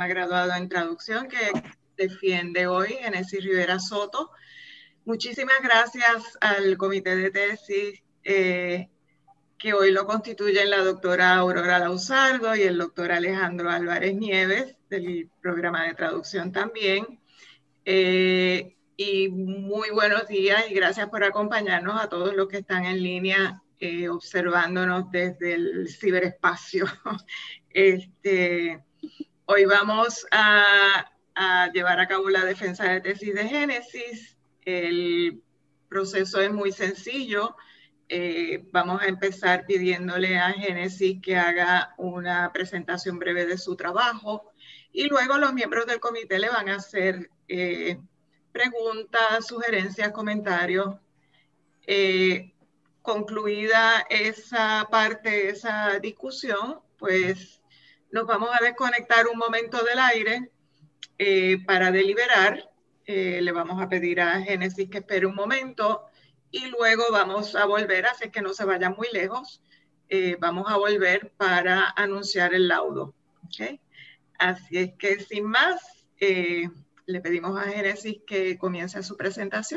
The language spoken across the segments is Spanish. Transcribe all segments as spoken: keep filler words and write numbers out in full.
graduado en traducción que defiende hoy Génesis Rivera Soto. Muchísimas gracias al comité de tesis eh, que hoy lo constituyen la doctora Aurora Lauzardo y el doctor Alejandro Álvarez Nieves del programa de traducción también. Eh, y muy buenos días y gracias por acompañarnos a todos los que están en línea eh, observándonos desde el ciberespacio. Este, hoy vamos a, a llevar a cabo la defensa de tesis de Génesis. El proceso es muy sencillo. Eh, vamos a empezar pidiéndole a Génesis que haga una presentación breve de su trabajo y luego los miembros del comité le van a hacer eh, preguntas, sugerencias, comentarios. Eh, concluida esa parte, esa discusión, pues nos vamos a desconectar un momento del aire eh, para deliberar. Eh, le vamos a pedir a Génesis que espere un momento y luego vamos a volver, así que no se vayan muy lejos. Eh, vamos a volver para anunciar el laudo. ¿Okay? Así es que sin más, eh, le pedimos a Génesis que comience su presentación.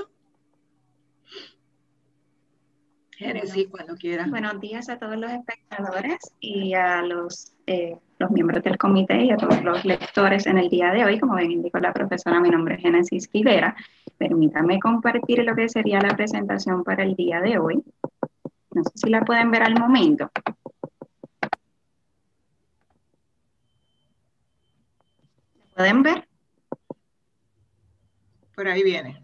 Génesis, cuando quiera. Buenos días a todos los espectadores y a los, eh, los miembros del comité y a todos los lectores en el día de hoy. Como bien indicó la profesora, mi nombre es Génesis Rivera. Permítame compartir lo que sería la presentación para el día de hoy. No sé si la pueden ver al momento. ¿La pueden ver? Por ahí viene.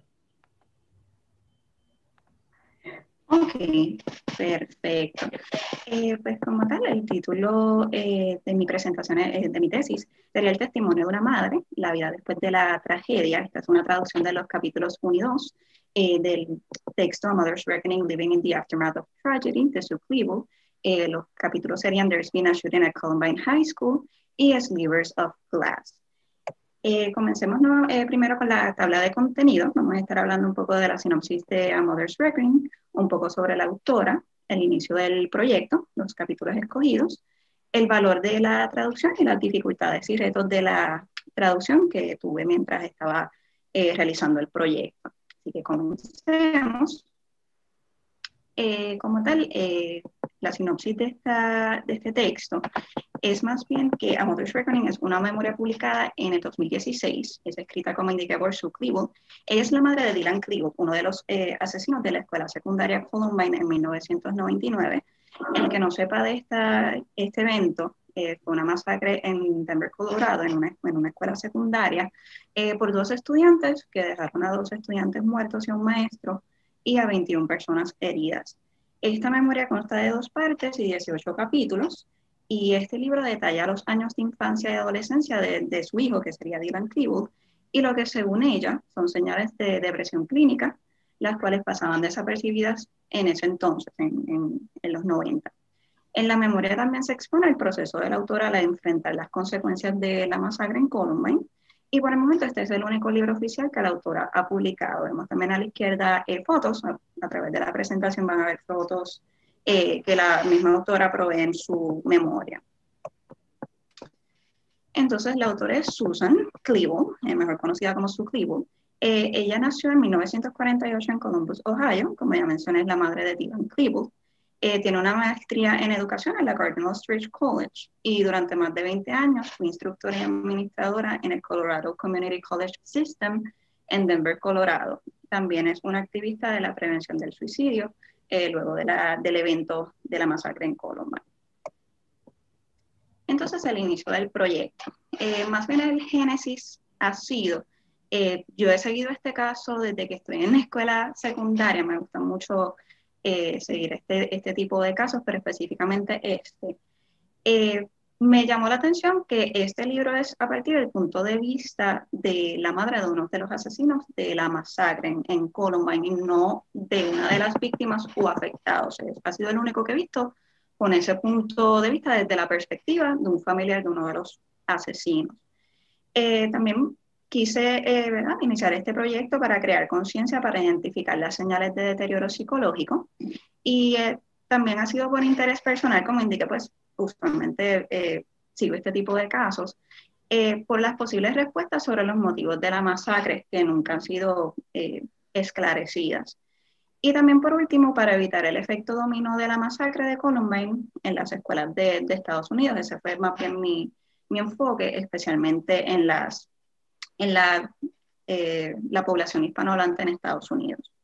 Ok, perfecto. Eh, pues como tal, el título eh, de mi presentación, eh, de mi tesis, sería El testimonio de una madre, la vida después de la tragedia. Esta es una traducción de los capítulos uno y dos eh, del texto A Mother's Reckoning, Living in the Aftermath of Tragedy, de Sue Cleavel. Eh, los capítulos serían There's Been a Shooting at Columbine High School y Slivers of Glass. Eh, comencemos ¿no? eh, primero con la tabla de contenido. Vamos a estar hablando un poco de la sinopsis de A Mother's Reckoning, un poco sobre la autora, el inicio del proyecto, los capítulos escogidos, el valor de la traducción y las dificultades y retos de la traducción que tuve mientras estaba eh, realizando el proyecto. Así que comencemos. Eh, como tal, eh, la sinopsis de, esta, de este texto es más bien que A Mother's Reckoning es una memoria publicada en el dos mil dieciséis, es escrita como indiqué por Sue Cleavel. Ella es la madre de Dylan Klebold, uno de los eh, asesinos de la escuela secundaria Columbine en mil novecientos noventa y nueve. El que no sepa de esta, este evento, eh, fue una masacre en Denver, Colorado, en una, en una escuela secundaria, eh, por dos estudiantes que dejaron a dos estudiantes muertos y a un maestro, y a veintiuna personas heridas. Esta memoria consta de dos partes y dieciocho capítulos, y este libro detalla los años de infancia y adolescencia de, de su hijo, que sería Dylan Klebold, y lo que según ella son señales de depresión clínica, las cuales pasaban desapercibidas en ese entonces, en, en, en los noventa. En la memoria también se expone el proceso de la autora al enfrentar las consecuencias de la masacre en Columbine. Y por el momento este es el único libro oficial que la autora ha publicado. Vemos también a la izquierda eh, fotos, a, a través de la presentación van a ver fotos eh, que la misma autora provee en su memoria. Entonces la autora es Susan Klebold, eh, mejor conocida como Sue Cleavel. Eh, ella nació en mil novecientos cuarenta y ocho en Columbus, Ohio, como ya mencioné es la madre de Dylan Klebold. Eh, tiene una maestría en educación en la Cardinal Stritch College y durante más de veinte años fue instructora y administradora en el Colorado Community College System en Denver, Colorado. También es una activista de la prevención del suicidio eh, luego de la, del evento de la masacre en Columbine. Entonces, el inicio del proyecto. Eh, más bien el génesis ha sido, eh, yo he seguido este caso desde que estoy en la escuela secundaria, me gusta mucho Eh, seguir este, este tipo de casos, pero específicamente este. Eh, me llamó la atención que este libro es a partir del punto de vista de la madre de uno de los asesinos de la masacre en, en Columbine y no de una de las víctimas o afectados. Es, ha sido el único que he visto con ese punto de vista desde la perspectiva de un familiar de uno de los asesinos. Eh, también quise eh, ¿verdad? iniciar este proyecto para crear conciencia, para identificar las señales de deterioro psicológico y eh, también ha sido por interés personal, como indiqué, pues usualmente eh, sigo este tipo de casos. eh, por las posibles respuestas sobre los motivos de la masacre que nunca han sido eh, esclarecidas. Y también por último, para evitar el efecto dominó de la masacre de Columbine en las escuelas de, de Estados Unidos. Ese fue más bien mi, mi enfoque, especialmente en, las, en la, eh, la población hispanohablante en Estados Unidos.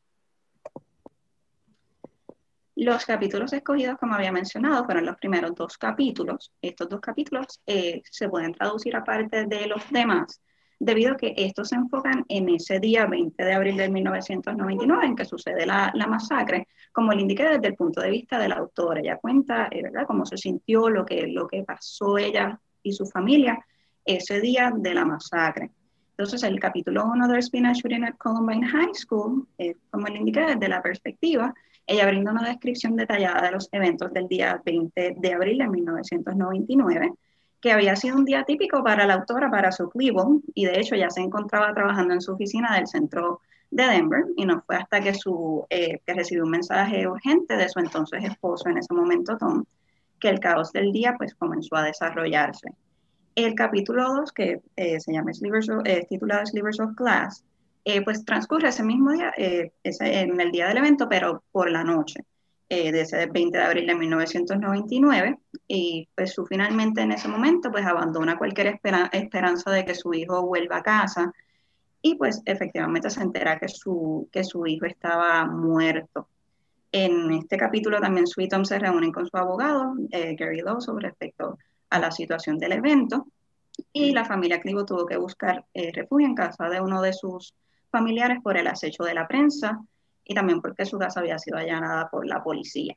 Los capítulos escogidos, como había mencionado, fueron los primeros dos capítulos. Estos dos capítulos eh, se pueden traducir aparte de los demás, debido a que estos se enfocan en ese día veinte de abril de mil novecientos noventa y nueve en que sucede la, la masacre, como le indiqué desde el punto de vista de la autora. Ella cuenta, eh, ¿verdad?, cómo se sintió, lo que, lo que pasó ella y su familia ese día de la masacre. Entonces, el capítulo uno de Spinach Shooting at Columbine High School, eh, como le indiqué, desde la perspectiva, ella brinda una descripción detallada de los eventos del día veinte de abril de mil novecientos noventa y nueve, que había sido un día típico para la autora, para su Cleveland, y de hecho ya se encontraba trabajando en su oficina del centro de Denver, y no fue hasta que, su, eh, que recibió un mensaje urgente de su entonces esposo en ese momento, Tom, que el caos del día pues comenzó a desarrollarse. El capítulo dos, que eh, se llama Slivers of, eh, titulado Slivers of Glass, eh, pues transcurre ese mismo día, eh, ese, en el día del evento, pero por la noche, eh, de ese veinte de abril de mil novecientos noventa y nueve, y pues su finalmente en ese momento pues abandona cualquier espera, esperanza de que su hijo vuelva a casa, y pues efectivamente se entera que su, que su hijo estaba muerto. En este capítulo también Sweet Tom se reúne con su abogado, eh, Gary Lawson, respecto a la situación del evento, y la familia Clivo tuvo que buscar eh, refugio en casa de uno de sus familiares por el acecho de la prensa y también porque su casa había sido allanada por la policía.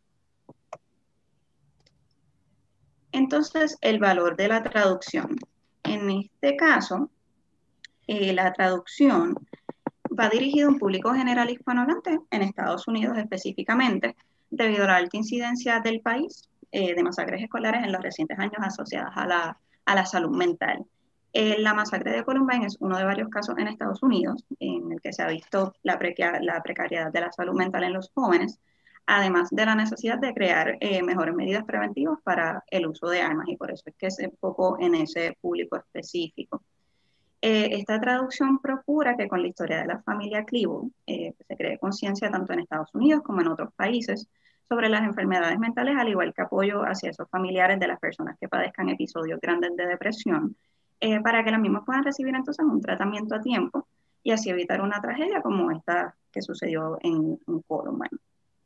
Entonces, el valor de la traducción. En este caso, eh, la traducción va dirigida a un público general hispanohablante en Estados Unidos específicamente, debido a la alta incidencia del país eh, de masacres escolares en los recientes años asociadas a la, a la salud mental. Eh, la masacre de Columbine es uno de varios casos en Estados Unidos en el que se ha visto la, preca la precariedad de la salud mental en los jóvenes, además de la necesidad de crear eh, mejores medidas preventivas para el uso de armas, y por eso es que se enfocó en ese público específico. Eh, esta traducción procura que con la historia de la familia Clivo eh, se cree conciencia tanto en Estados Unidos como en otros países sobre las enfermedades mentales, al igual que apoyo hacia esos familiares de las personas que padezcan episodios grandes de depresión, eh, para que las mismas puedan recibir entonces un tratamiento a tiempo y así evitar una tragedia como esta que sucedió en, en Columbine.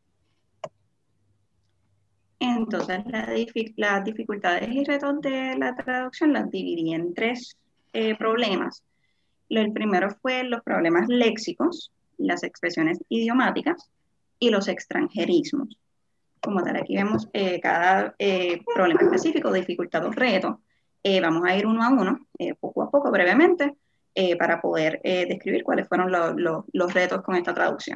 Entonces, la dific las dificultades y retos de la traducción las dividí en tres eh, problemas. El primero fue los problemas léxicos, las expresiones idiomáticas y los extranjerismos. Como tal, aquí vemos eh, cada eh, problema específico, dificultad o reto. Eh, vamos a ir uno a uno, eh, poco a poco, brevemente, eh, para poder eh, describir cuáles fueron lo, lo, los retos con esta traducción.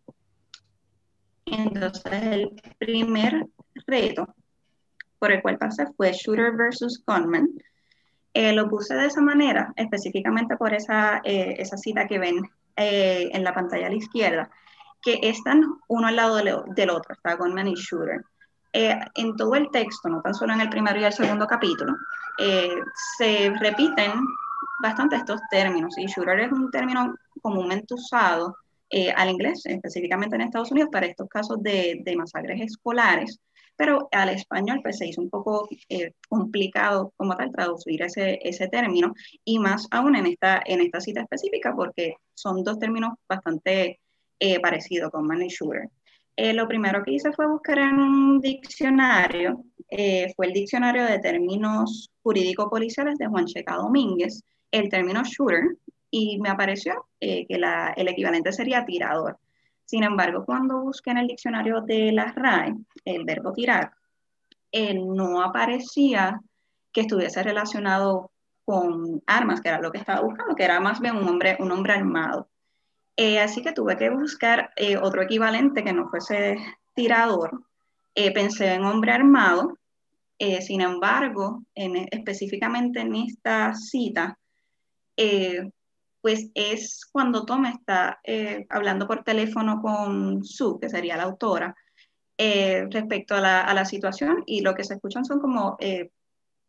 Entonces, el primer reto por el cual pasé fue Shooter versus Gunman. Eh, lo puse de esa manera, específicamente por esa, eh, esa cita que ven eh, en la pantalla a la izquierda, que están uno al lado del, del otro, está Gunman y Shooter. Eh, en todo el texto, no tan solo en el primero y el segundo capítulo, eh, se repiten bastante estos términos, y Shooter es un término comúnmente usado eh, al inglés, específicamente en Estados Unidos, para estos casos de, de masacres escolares, pero al español pues se hizo un poco eh, complicado como tal traducir ese, ese término, y más aún en esta, en esta cita específica, porque son dos términos bastante eh, parecidos, Gunman y Shooter. Eh, lo primero que hice fue buscar en un diccionario, eh, fue el diccionario de términos jurídico-policiales de Juan Checa Domínguez, el término shooter, y me apareció eh, que la, el equivalente sería tirador. Sin embargo, cuando busqué en el diccionario de la R A E el verbo tirar, eh, no aparecía que estuviese relacionado con armas, que era lo que estaba buscando, que era más bien un hombre, un hombre armado. Eh, así que tuve que buscar eh, otro equivalente que no fuese tirador. Eh, pensé en hombre armado, eh, sin embargo, en, específicamente en esta cita, eh, pues es cuando Tom está eh, hablando por teléfono con Sue, que sería la autora, eh, respecto a la, a la situación, y lo que se escuchan son como eh,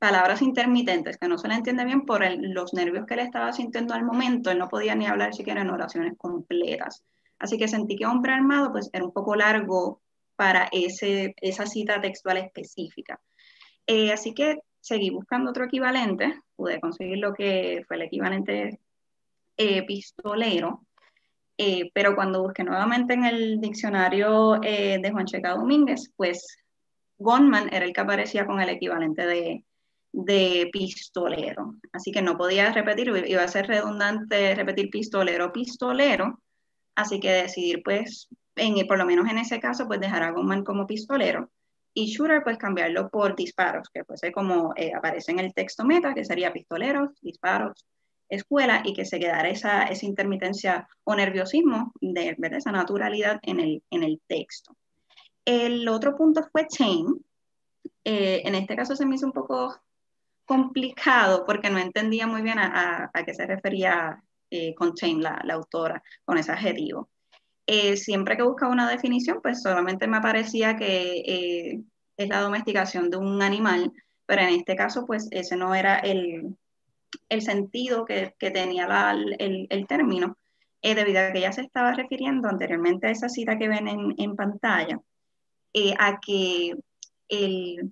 palabras intermitentes que no se le entiende bien por el, los nervios que él estaba sintiendo al momento. Él no podía ni hablar siquiera en oraciones completas. Así que sentí que Hombre Armado pues era un poco largo para ese, esa cita textual específica. Eh, así que seguí buscando otro equivalente, pude conseguir lo que fue el equivalente eh, pistolero, eh, pero cuando busqué nuevamente en el diccionario eh, de Juan Checa Domínguez, pues gunman era el que aparecía con el equivalente de, de pistolero. Así que no podía repetir, iba a ser redundante repetir pistolero, pistolero, así que decidir pues, en, por lo menos en ese caso, pues dejar a gunman como pistolero y shooter pues cambiarlo por disparos, que fuese como eh, aparece en el texto meta, que sería pistoleros, disparos, escuela, y que se quedara esa, esa intermitencia o nerviosismo de, de esa naturalidad en el, en el texto. El otro punto fue chain. Eh, en este caso se me hizo un poco complicado porque no entendía muy bien a, a, a qué se refería eh, con chain la, la autora, con ese adjetivo. Eh, siempre que buscaba una definición, pues solamente me aparecía que eh, es la domesticación de un animal, pero en este caso, pues ese no era el, el sentido que, que tenía la, el, el, término, eh, debido a que ella se estaba refiriendo anteriormente a esa cita que ven en, en pantalla, eh, a que el,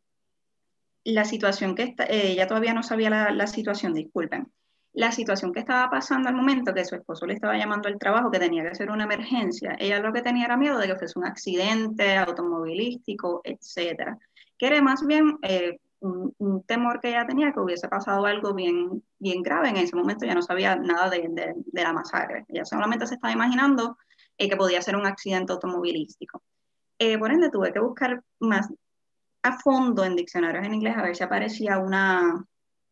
la situación que está, eh, ella todavía no sabía la, la situación, disculpen, la situación que estaba pasando al momento que su esposo le estaba llamando al trabajo, que tenía que ser una emergencia, ella lo que tenía era miedo de que fuese un accidente automovilístico, etcétera, que era más bien eh, un, un temor que ella tenía que hubiese pasado algo bien, bien grave. En ese momento ya no sabía nada de, de, de la masacre, ella solamente se estaba imaginando eh, que podía ser un accidente automovilístico. Eh, por ende, tuve que buscar más a fondo en diccionarios en inglés a ver si aparecía una,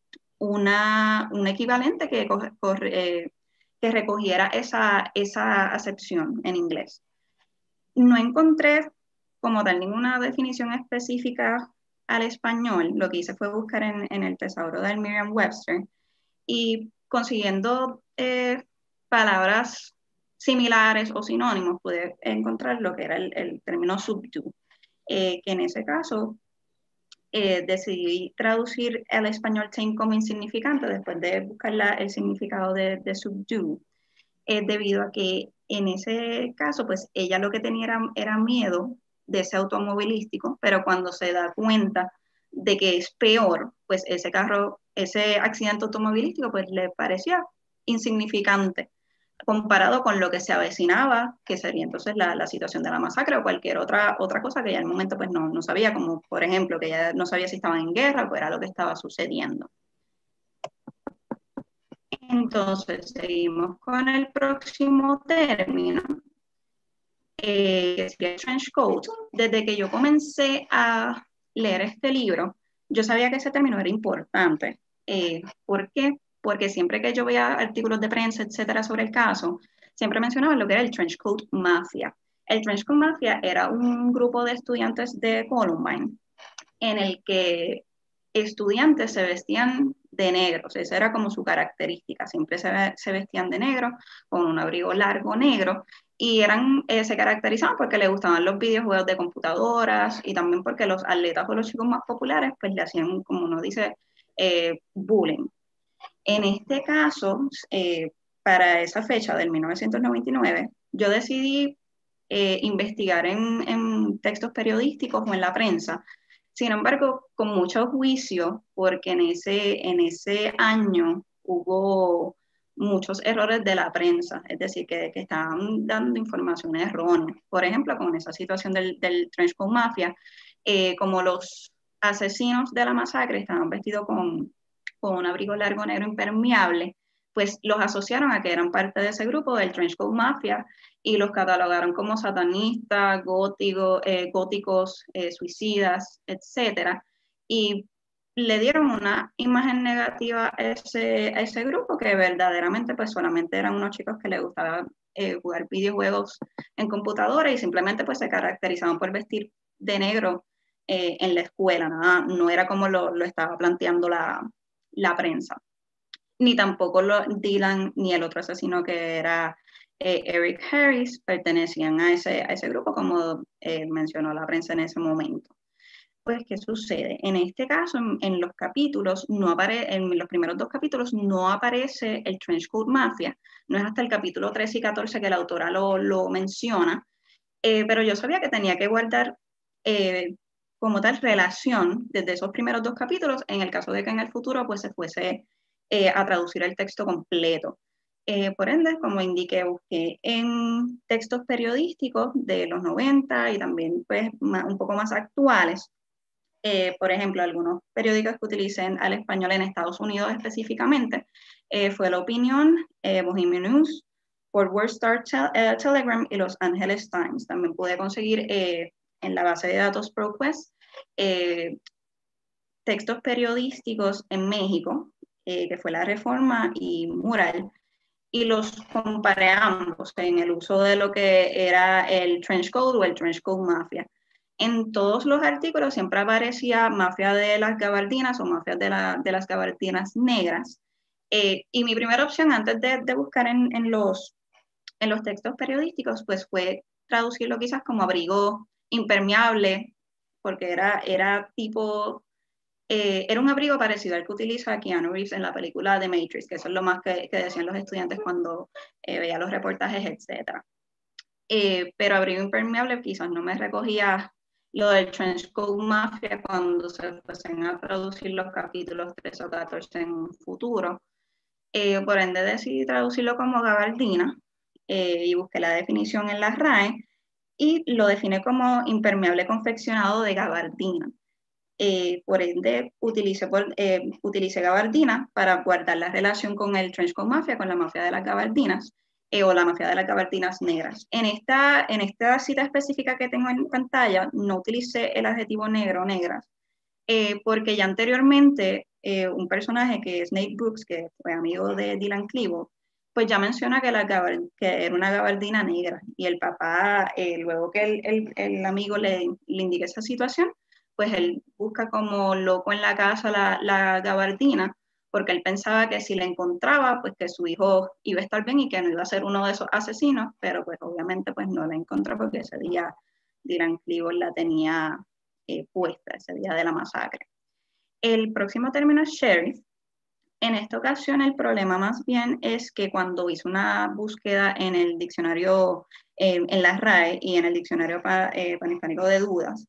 una, un equivalente que, corre, eh, que recogiera esa, esa acepción en inglés. No encontré como tal ninguna definición específica al español. Lo que hice fue buscar en, en el tesauro del Merriam-Webster y consiguiendo eh, palabras similares o sinónimos pude encontrar lo que era el, el término subdue, eh, que en ese caso Eh, decidí traducir al español chain como insignificante después de buscar la, el significado de, de subdue, eh, debido a que en ese caso, pues ella lo que tenía era, era miedo de ese automovilístico, pero cuando se da cuenta de que es peor, pues ese carro, ese accidente automovilístico, pues le parecía insignificante comparado con lo que se avecinaba, que sería entonces la, la situación de la masacre o cualquier otra, otra cosa que ya en el momento pues no, no sabía, como por ejemplo que ya no sabía si estaban en guerra o era lo que estaba sucediendo. Entonces seguimos con el próximo término, eh, que sería trench coat. Desde que yo comencé a leer este libro, yo sabía que ese término era importante. Eh, ¿Por qué? Porque siempre que yo veía artículos de prensa, etcétera, sobre el caso, siempre mencionaban lo que era el Trench Coat Mafia. El Trench Coat Mafia era un grupo de estudiantes de Columbine en el que estudiantes se vestían de negro, o sea, esa era como su característica, siempre se, se vestían de negro, con un abrigo largo negro, y eran, eh, se caracterizaban porque les gustaban los videojuegos de computadoras y también porque los atletas o los chicos más populares pues le hacían, como uno dice, eh, bullying. En este caso, eh, para esa fecha del mil novecientos noventa y nueve, yo decidí eh, investigar en, en textos periodísticos o en la prensa. Sin embargo, con mucho juicio, porque en ese, en ese año hubo muchos errores de la prensa, es decir, que, que estaban dando información errónea. Por ejemplo, con esa situación del, del Trench Coat Mafia, eh, como los asesinos de la masacre estaban vestidos con, con un abrigo largo negro impermeable, pues los asociaron a que eran parte de ese grupo del Trench Coat Mafia y los catalogaron como satanistas, gótico, eh, góticos, eh, suicidas, etcétera. Y le dieron una imagen negativa a ese, a ese grupo que verdaderamente pues solamente eran unos chicos que les gustaba eh, jugar videojuegos en computadora y simplemente pues se caracterizaban por vestir de negro eh, en la escuela, nada, no era como lo, lo estaba planteando la, la prensa. Ni tampoco lo, Dylan ni el otro asesino que era eh, Eric Harris pertenecían a ese, a ese grupo, como eh, mencionó la prensa en ese momento. Pues, ¿qué sucede? En este caso, en, en los capítulos, no apare en los primeros dos capítulos, no aparece el Trench Coat Mafia. No es hasta el capítulo trece y catorce que la autora lo, lo menciona, eh, pero yo sabía que tenía que guardar eh, como tal relación desde esos primeros dos capítulos, en el caso de que en el futuro pues se fuese eh, a traducir el texto completo. Eh, por ende, como indiqué, busqué en textos periodísticos de los noventa y también pues más, un poco más actuales. Eh, por ejemplo, algunos periódicos que utilicen al español en Estados Unidos específicamente, eh, fue La Opinión, eh, Bohemian News, Fort Worth Star Tel eh, Telegram y Los Angeles Times. También pude conseguir eh, en la base de datos ProQuest eh, textos periodísticos en México, eh, que fue La Reforma y Mural, y los comparé ambos en el uso de lo que era el trench coat o el trench coat mafia. En todos los artículos siempre aparecía mafia de las gabardinas o mafia de, la, de las gabardinas negras. Eh, y mi primera opción antes de, de buscar en, en, los, en los textos periodísticos pues fue traducirlo quizás como abrigo impermeable, porque era, era tipo eh, era un abrigo parecido al que utiliza Keanu Reeves en la película The Matrix, que eso es lo más que, que decían los estudiantes cuando eh, veía los reportajes, etcétera. Eh, pero abrigo impermeable quizás no me recogía lo del Trench Coat Mafia cuando se fuesen a traducir los capítulos trece o catorce en un futuro. Eh, por ende decidí traducirlo como gabardina eh, y busqué la definición en la R A E y lo define como impermeable confeccionado de gabardina. Eh, por ende, utilicé, por, eh, utilicé gabardina para guardar la relación con el trench coat mafia, con la mafia de las gabardinas, eh, o la mafia de las gabardinas negras. En esta, en esta cita específica que tengo en pantalla, no utilicé el adjetivo negro o negras, eh, porque ya anteriormente eh, un personaje que es Nate Brooks, que fue amigo de Dylan Klebold, pues ya menciona que, la que era una gabardina negra, y el papá, eh, luego que el, el, el amigo le, le indique esa situación, pues él busca como loco en la casa la, la gabardina, porque él pensaba que si la encontraba, pues que su hijo iba a estar bien y que no iba a ser uno de esos asesinos, pero pues obviamente pues no la encontró porque ese día Dylan Klebold la tenía eh, puesta, ese día de la masacre. El próximo término es sheriff. En esta ocasión el problema más bien es que cuando hice una búsqueda en el diccionario, eh, en la R A E y en el diccionario pa, eh, panhispánico de dudas,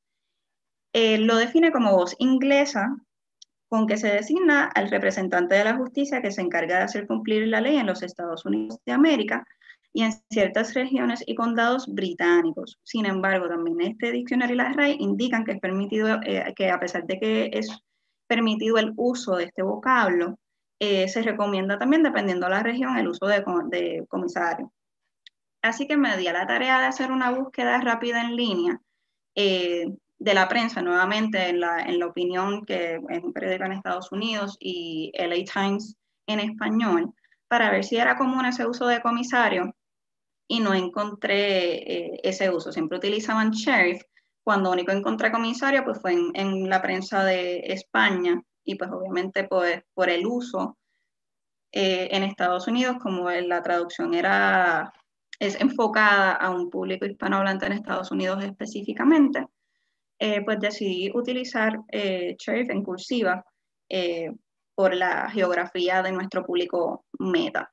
eh, lo define como voz inglesa con que se designa al representante de la justicia que se encarga de hacer cumplir la ley en los Estados Unidos de América y en ciertas regiones y condados británicos. Sin embargo, también este diccionario y la R A E indican que es permitido, eh, que a pesar de que es permitido el uso de este vocablo, eh, se recomienda también, dependiendo de la región, el uso de, de comisario. Así que me di a la tarea de hacer una búsqueda rápida en línea eh, de la prensa, nuevamente en la, en la Opinión, que es un periódico en Estados Unidos, y L A Times en español, para ver si era común ese uso de comisario, y no encontré eh, ese uso. Siempre utilizaban sheriff. Cuando único encontré comisario, pues fue en, en la prensa de España, y pues obviamente pues, por el uso eh, en Estados Unidos, como la traducción era, es enfocada a un público hispanohablante en Estados Unidos específicamente, eh, pues decidí utilizar eh, sheriff en cursiva eh, por la geografía de nuestro público meta.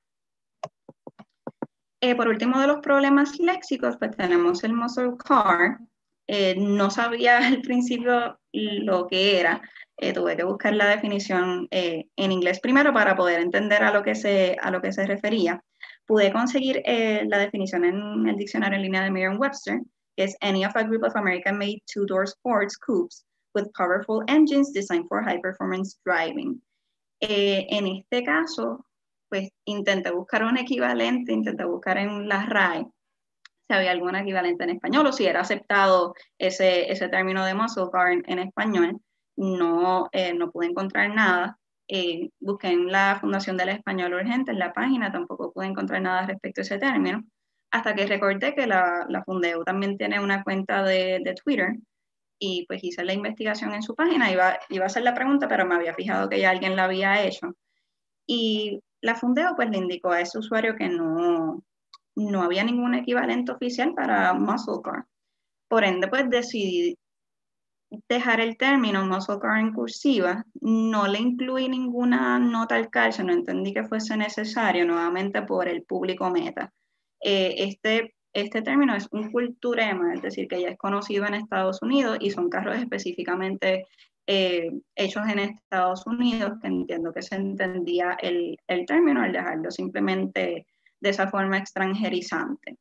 Eh, por último de los problemas léxicos, pues tenemos el muscle car. Eh, no sabía al principio lo que era. Eh, tuve que buscar la definición eh, en inglés primero para poder entender a lo que se, a lo que se refería. Pude conseguir eh, la definición en el diccionario en línea de Merriam-Webster, que es any of a group of American-made two-door sports coupes with powerful engines designed for high-performance driving. Eh, en este caso, pues intenté buscar un equivalente, intenté buscar en la R A E si había algún equivalente en español o si era aceptado ese, ese término de muscle car en, en español. No, eh, no pude encontrar nada. Eh, busqué en la Fundación del Español Urgente, en la página, tampoco pude encontrar nada respecto a ese término, hasta que recordé que la, la Fundeu también tiene una cuenta de, de Twitter, y pues hice la investigación en su página. Iba, iba a hacer la pregunta, pero me había fijado que ya alguien la había hecho. Y la Fundeo pues le indicó a ese usuario que no, no había ningún equivalente oficial para muscle car. Por ende, pues decidí dejar el término muscle car en cursiva, no le incluí ninguna nota al calce, no entendí que fuese necesario, nuevamente por el público meta. Eh, este, este término es un culturema, es decir, que ya es conocido en Estados Unidos y son carros específicamente eh, hechos en Estados Unidos, que entiendo que se entendía el, el término al dejarlo simplemente de esa forma extranjerizante.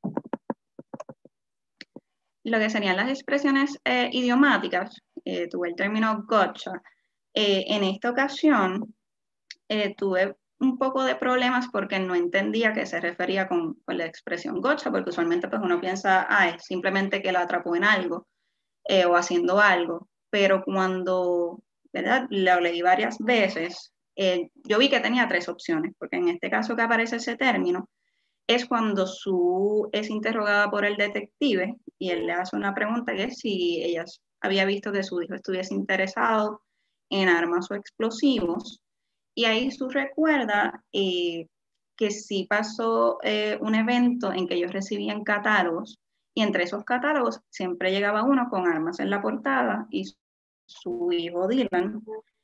Lo que serían las expresiones eh, idiomáticas, eh, tuve el término gotcha. Eh, en esta ocasión eh, tuve un poco de problemas porque no entendía a qué se refería con, con la expresión gotcha, porque usualmente pues uno piensa, ah, es simplemente que la atrapó en algo eh, o haciendo algo, pero cuando, ¿verdad?, lo leí varias veces, eh, yo vi que tenía tres opciones, porque en este caso que aparece ese término, es cuando Sue es interrogada por el detective y él le hace una pregunta que es si ella había visto que su hijo estuviese interesado en armas o explosivos. Y ahí Sue recuerda eh, que sí pasó eh, un evento en que ellos recibían catálogos y entre esos catálogos siempre llegaba uno con armas en la portada y su hijo Dylan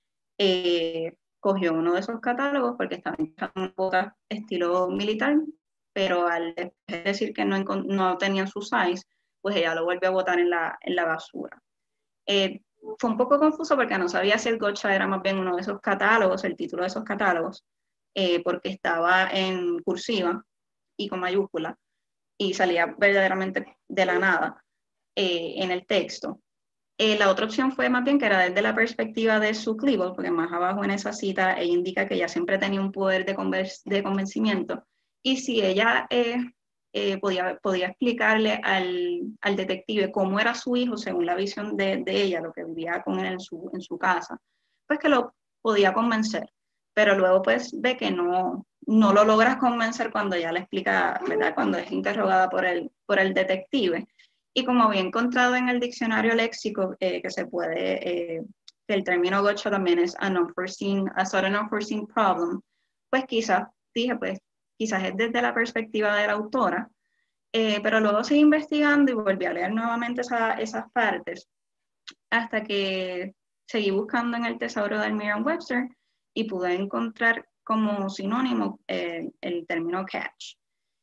eh, cogió uno de esos catálogos porque estaba en una bota estilo militar, pero al decir que no, no tenía su size, pues ella lo volvió a botar en la, en la basura. Eh, fue un poco confuso porque no sabía si el gotcha era más bien uno de esos catálogos, el título de esos catálogos, eh, porque estaba en cursiva y con mayúscula y salía verdaderamente de la nada eh, en el texto. Eh, la otra opción fue más bien que era desde la perspectiva de Sue Klebold, porque más abajo en esa cita ella indica que ella siempre tenía un poder de, de convencimiento y si ella eh, eh, podía, podía explicarle al, al detective cómo era su hijo según la visión de, de ella, lo que vivía con él en su, en su casa, pues que lo podía convencer, pero luego pues ve que no, no lo logras convencer cuando ella le explica, ¿verdad?, cuando es interrogada por el, por el detective. Y como había encontrado en el diccionario léxico eh, que se puede, eh, que el término gotcha también es an unforeseen, a sudden unforeseen problem, pues quizás, dije, pues quizás es desde la perspectiva de la autora, eh, pero luego seguí investigando y volví a leer nuevamente esa, esas partes hasta que seguí buscando en el tesauro del Merriam-Webster y pude encontrar como sinónimo eh, el término catch.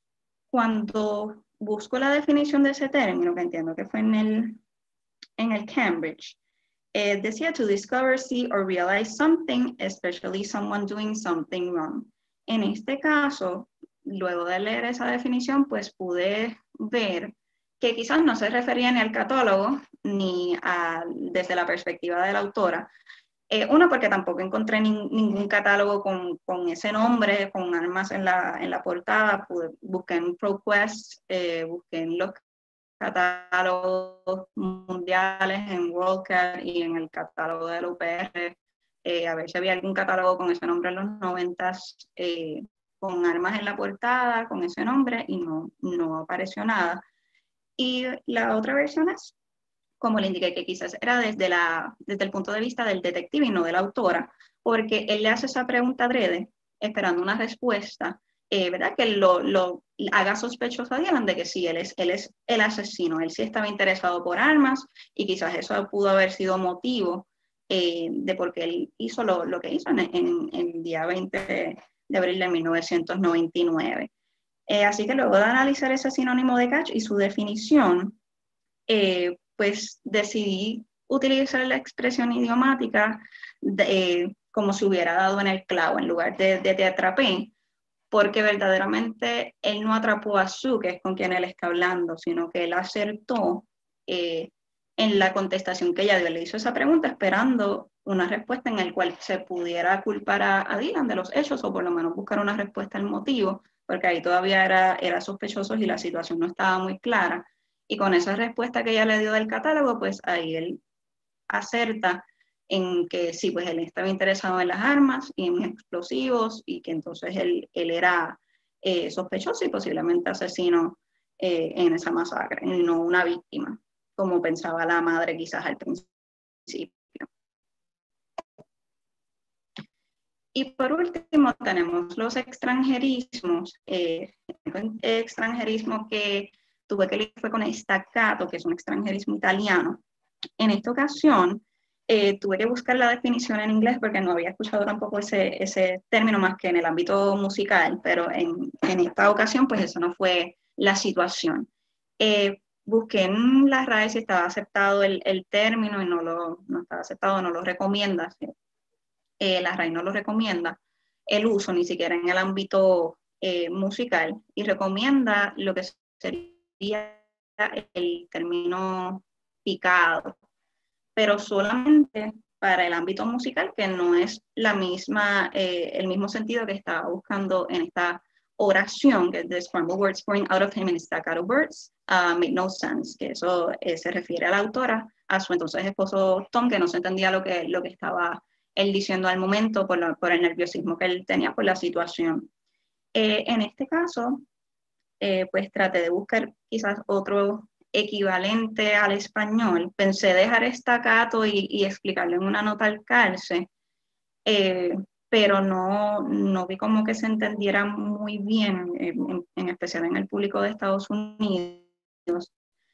Cuando busco la definición de ese término, que entiendo que fue en el, en el Cambridge, eh, decía to discover, see or realize something, especially someone doing something wrong. En este caso, luego de leer esa definición, pues pude ver que quizás no se refería ni al catálogo, ni a, desde la perspectiva de la autora. Eh, uno, porque tampoco encontré ni, ningún catálogo con, con ese nombre, con armas en la, en la portada. Pude, busqué en ProQuest, eh, busqué en los catálogos mundiales, en WorldCat y en el catálogo del U P R, eh, a ver si había algún catálogo con ese nombre en los noventas, eh, con armas en la portada, con ese nombre, y no, no apareció nada. Y la otra versión es, como le indiqué, que quizás era desde, la, desde el punto de vista del detective y no de la autora, porque él le hace esa pregunta adrede, esperando una respuesta, eh, ¿verdad?, que lo, lo haga sospechoso a Dylan de que sí, él es, él es el asesino, él sí estaba interesado por armas y quizás eso pudo haber sido motivo eh, de por qué él hizo lo, lo que hizo en, en, en el día veinte de abril de mil novecientos noventa y nueve. Eh, así que luego de analizar ese sinónimo de catch y su definición, eh, pues decidí utilizar la expresión idiomática de, eh, como si hubiera dado en el clavo en lugar de, de te atrapé, porque verdaderamente él no atrapó a Sue, que es con quien él está hablando, sino que él acertó eh, en la contestación que ella dio. Le hizo esa pregunta esperando una respuesta en la cual se pudiera culpar a, a Dylan de los hechos o por lo menos buscar una respuesta al motivo, porque ahí todavía era, era sospechoso y la situación no estaba muy clara. Y con esa respuesta que ella le dio del catálogo, pues ahí él acerta en que sí, pues él estaba interesado en las armas y en explosivos y que entonces él, él era eh, sospechoso y posiblemente asesino eh, en esa masacre, y no una víctima, como pensaba la madre quizás al principio. Y por último tenemos los extranjerismos, eh, extranjerismo que tuve que leer fue con staccato, que es un extranjerismo italiano, En esta ocasión, eh, tuve que buscar la definición en inglés porque no había escuchado tampoco ese, ese término más que en el ámbito musical, pero en, en esta ocasión, pues eso no fue la situación. Eh, busqué en la R A E si estaba aceptado el, el término y no, lo, no estaba aceptado, no lo recomienda. Eh, la R A E no lo recomienda el uso ni siquiera en el ámbito eh, musical y recomienda lo que sería el término picado, pero solamente para el ámbito musical, que no es la misma, eh, el mismo sentido que estaba buscando en esta oración, que es de scrambled words pouring out of him in staccato words, uh, make no sense, que eso eh, se refiere a la autora, a su entonces esposo Tom, que no se entendía lo que, lo que estaba él diciendo al momento por, la, por el nerviosismo que él tenía por la situación. Eh, en este caso, eh, pues traté de buscar quizás otro equivalente al español. Pensé dejar staccato y, y explicarlo en una nota al calce, eh, pero no, no vi como que se entendiera muy bien, en, en especial en el público de Estados Unidos.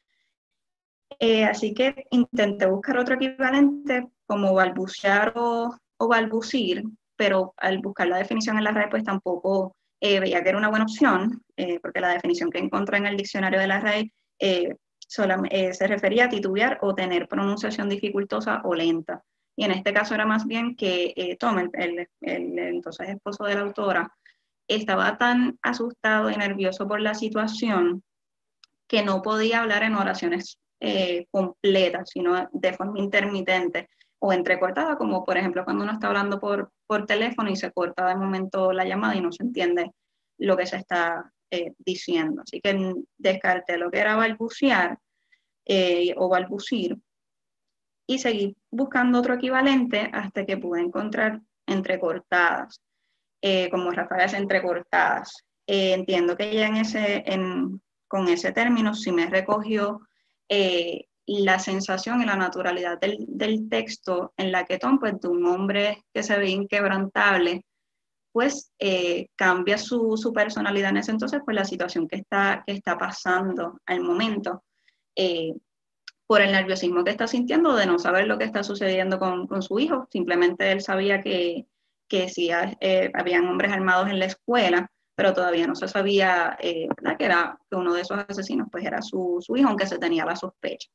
Eh, así que intenté buscar otro equivalente como balbucear o, o balbucir, pero al buscar la definición en la red pues tampoco eh, veía que era una buena opción, eh, porque la definición que encontré en el diccionario de la R A E eh, eh, se refería a titubear o tener pronunciación dificultosa o lenta. Y en este caso era más bien que eh, Tom, el, el, el entonces esposo de la autora, estaba tan asustado y nervioso por la situación que no podía hablar en oraciones eh, completas, sino de forma intermitente o entrecortada, como por ejemplo cuando uno está hablando por, por teléfono y se corta de momento la llamada y no se entiende lo que se está eh, diciendo. Así que descarté lo que era balbucear eh, o balbucir y seguí buscando otro equivalente hasta que pude encontrar entrecortadas, eh, como ráfagas entrecortadas. Eh, entiendo que ya en ese, en, con ese término sí me recogió eh, la sensación y la naturalidad del, del texto en la que Tom, pues de un hombre que se ve inquebrantable, pues eh, cambia su, su, personalidad en ese entonces, pues la situación que está, que está pasando al momento, eh, por el nerviosismo que está sintiendo de no saber lo que está sucediendo con, con su hijo. Simplemente él sabía que, que sí eh, habían hombres armados en la escuela, pero todavía no se sabía eh, que, era, que uno de esos asesinos pues era su, su hijo, aunque se tenía la sospecha.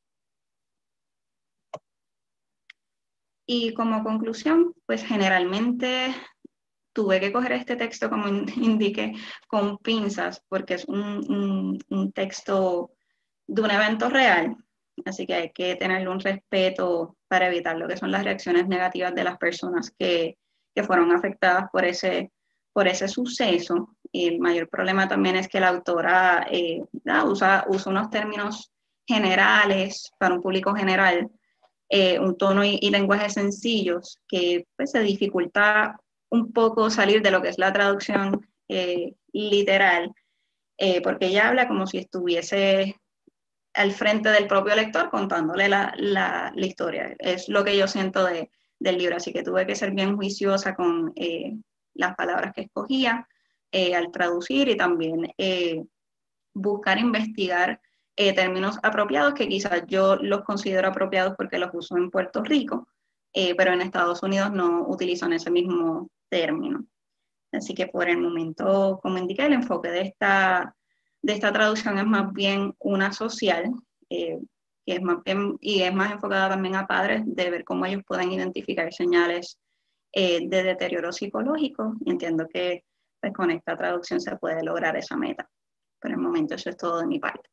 Y como conclusión, pues generalmente tuve que coger este texto, como indiqué, con pinzas, porque es un, un, un texto de un evento real, así que hay que tenerle un respeto para evitar lo que son las reacciones negativas de las personas que, que fueron afectadas por ese, por ese suceso. Y el mayor problema también es que la autora eh, usa, usa unos términos generales para un público general, eh, un tono y, y lenguaje sencillos que pues, se dificulta un poco salir de lo que es la traducción eh, literal, eh, porque ella habla como si estuviese al frente del propio lector contándole la, la, la historia. Es lo que yo siento de, del libro, así que tuve que ser bien juiciosa con eh, las palabras que escogía eh, al traducir y también eh, buscar investigar eh, términos apropiados que quizás yo los considero apropiados porque los uso en Puerto Rico, eh, pero en Estados Unidos no utilizan ese mismo término. Así que por el momento, como indiqué, el enfoque de esta, de esta traducción es más bien una social, eh, que es más bien, y es más enfocada también a padres, de ver cómo ellos pueden identificar señales eh, de deterioro psicológico. Y entiendo que pues, con esta traducción se puede lograr esa meta. Por el momento eso es todo de mi parte.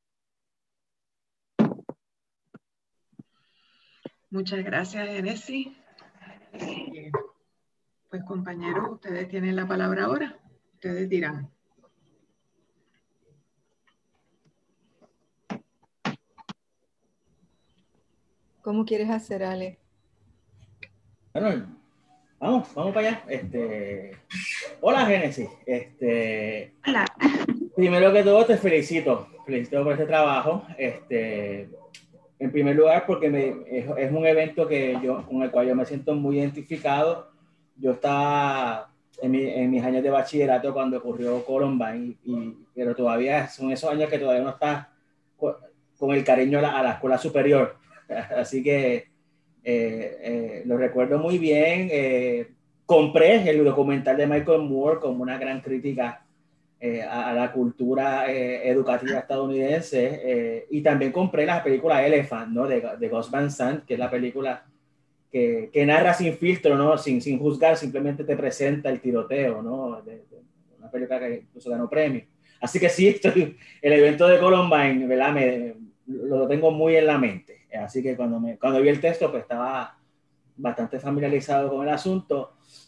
Muchas gracias, Génesis. Eh, pues compañeros, ustedes tienen la palabra ahora. Ustedes dirán. ¿Cómo quieres hacer, Ale? Bueno, vamos, vamos para allá. Este, hola, Génesis. Este, Hola. Primero que todo, te felicito. Felicito por este trabajo. Este, en primer lugar, porque me, es, es un evento que yo, con el cual yo me siento muy identificado. Yo estaba en, mi, en mis años de bachillerato cuando ocurrió Columbine, y, pero todavía son esos años que todavía no está con, con el cariño a la, a la escuela superior. Así que eh, eh, lo recuerdo muy bien. Eh, compré el documental de Michael Moore como una gran crítica eh, a, a la cultura eh, educativa estadounidense, eh, y también compré la película Elephant, ¿no? de, de Gus Van Sant, que es la película que, que narra sin filtro, ¿no? sin, sin juzgar, simplemente te presenta el tiroteo, ¿no? de, de una película que incluso ganó premio. Así que sí, estoy, el evento de Columbine, ¿verdad? Me, lo tengo muy en la mente. Así que cuando, me, cuando vi el texto, pues estaba bastante familiarizado con el asunto.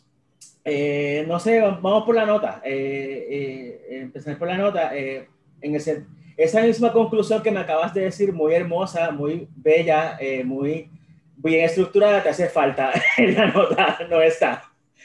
Eh, no sé, vamos por la nota. Eh, eh, empezar por la nota. Eh, en ese, esa misma conclusión que me acabas de decir, muy hermosa, muy bella, eh, muy bien estructurada, te hace falta en la nota, no está.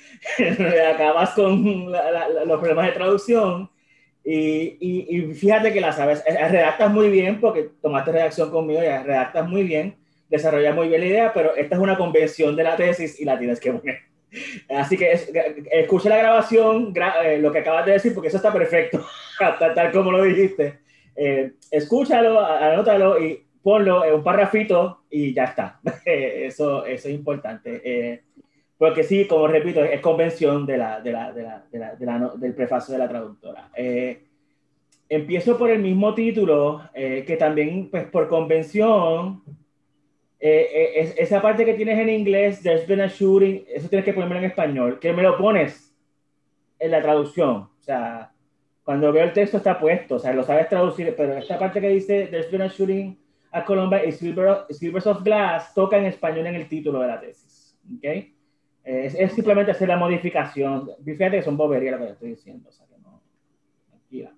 Acabas con la, la, los problemas de traducción y, y, y fíjate que la sabes, redactas muy bien porque tomaste redacción conmigo, ya redactas muy bien, desarrollas muy bien la idea, pero esta es una convención de la tesis y la tienes que poner. Así que es, escucha la grabación, gra, eh, lo que acabas de decir, porque eso está perfecto, tal, tal como lo dijiste. Eh, escúchalo, anótalo y ponlo en un parrafito y ya está. eso, eso es importante. Eh, porque sí, como repito, es convención de la, de la, de la, de la, de la, del prefacio de la traductora. Eh, empiezo por el mismo título, eh, que también, pues por convención, eh, eh, es, esa parte que tienes en inglés, there's been a shooting, eso tienes que ponerlo en español, que me lo pones en la traducción. O sea, cuando veo el texto está puesto, o sea, lo sabes traducir, pero esta parte que dice there's been a shooting at Columbine y Silver, Silvers of Glass toca en español en el título de la tesis. ¿Ok? Es, es simplemente hacer la modificación. Fíjate que son boberías lo que estoy diciendo. O sea, que no, tranquila.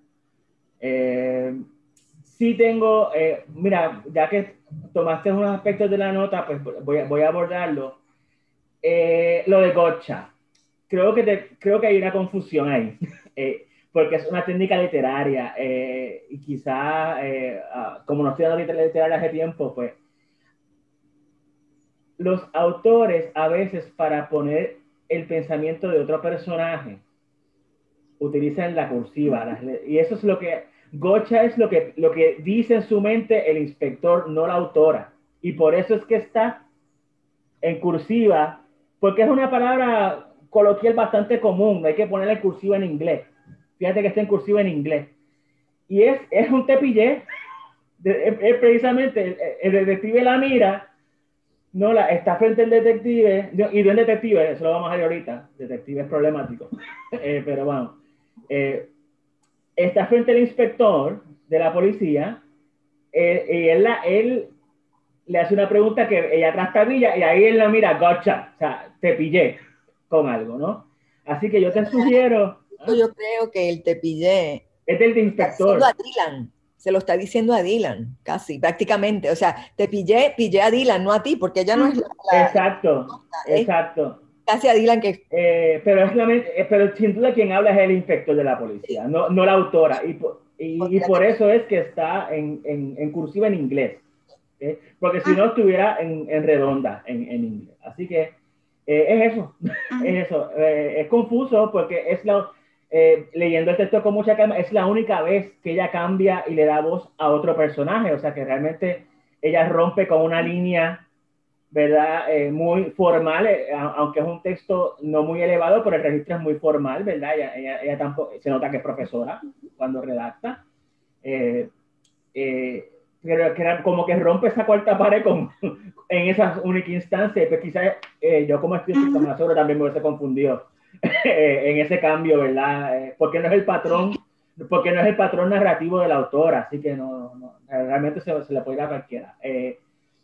Eh, sí tengo, eh, mira, ya que tomaste unos aspectos de la nota, pues voy, voy a abordarlo. Eh, lo de gotcha. Creo que, te, creo que hay una confusión ahí, eh, porque es una técnica literaria, eh, y quizá, eh, uh, como no estoy dando literaria hace tiempo, pues los autores a veces para poner el pensamiento de otro personaje utilizan la cursiva, las, y eso es lo que gotcha es lo que, lo que dice en su mente el inspector, no la autora, y por eso es que está en cursiva, porque es una palabra coloquial bastante común, hay que ponerla en cursiva en inglés. Fíjate que está en cursiva en inglés, y es, es un tepillé, es, es precisamente el, el detective la mira. No, la, está frente al detective, y de un detective, eso lo vamos a ver ahorita, detective es problemático, eh, pero bueno, eh, está frente al inspector de la policía, eh, y él, la, él le hace una pregunta que ella trastabilla, y ahí él la mira, gotcha, o sea, te pillé con algo, ¿no? Así que yo te sugiero... ¿ah? Yo creo que el te pillé es del de inspector. Está diciendo a Dylan. Se lo está diciendo a Dylan, casi, prácticamente. O sea, te pillé, pillé a Dylan, no a ti, porque ella no es la... la exacto, la, exacto. Casi a Dylan que... Eh, pero, es la, eh, pero sin duda quien habla es el inspector de la policía, sí. no, no la autora. Y, y, y por eso es que está en, en, en cursiva en inglés. ¿Okay? Porque si no estuviera en, en redonda en, en inglés. Así que eh, es eso. es eso. Eh, es confuso porque es la... Eh, leyendo el texto con mucha calma, es la única vez que ella cambia y le da voz a otro personaje, o sea que realmente ella rompe con una línea, ¿verdad? Eh, muy formal, eh, aunque es un texto no muy elevado, pero el registro es muy formal, ¿verdad? Ella, ella, ella tampoco, se nota que es profesora cuando redacta, eh, eh, pero que era como que rompe esa cuarta pared con, en esa única instancia, pues quizás eh, yo como escritor más seguro también me hubiese confundido en ese cambio, ¿verdad? Eh, porque no es el patrón, porque no es el patrón narrativo de la autora, así que no, no realmente se, se le puede ir a cualquiera. Eh,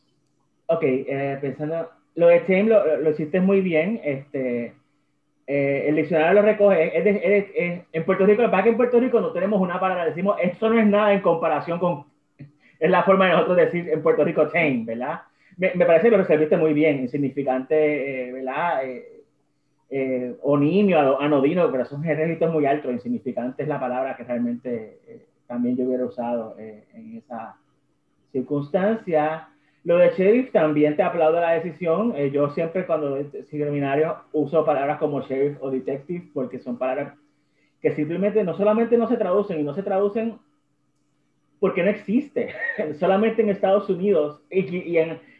ok, eh, pensando, lo de Tame lo, lo hiciste muy bien, este, eh, el diccionario lo recoge, es de, es de, es, en Puerto Rico, para que en Puerto Rico no tenemos una palabra, decimos, esto no es nada en comparación con, es la forma de nosotros decir en Puerto Rico Tame, ¿verdad? Me, me parece que lo resolviste muy bien, insignificante, eh, ¿verdad? Eh, Eh, o nimio, anodino, pero son registros muy altos, insignificante es la palabra que realmente eh, también yo hubiera usado eh, en esa circunstancia. Lo de sheriff también te aplaudo la decisión. Eh, yo siempre cuando es seminario uso palabras como sheriff o detective porque son palabras que simplemente no solamente no se traducen y no se traducen porque no existe, solamente en Estados Unidos y, y, en,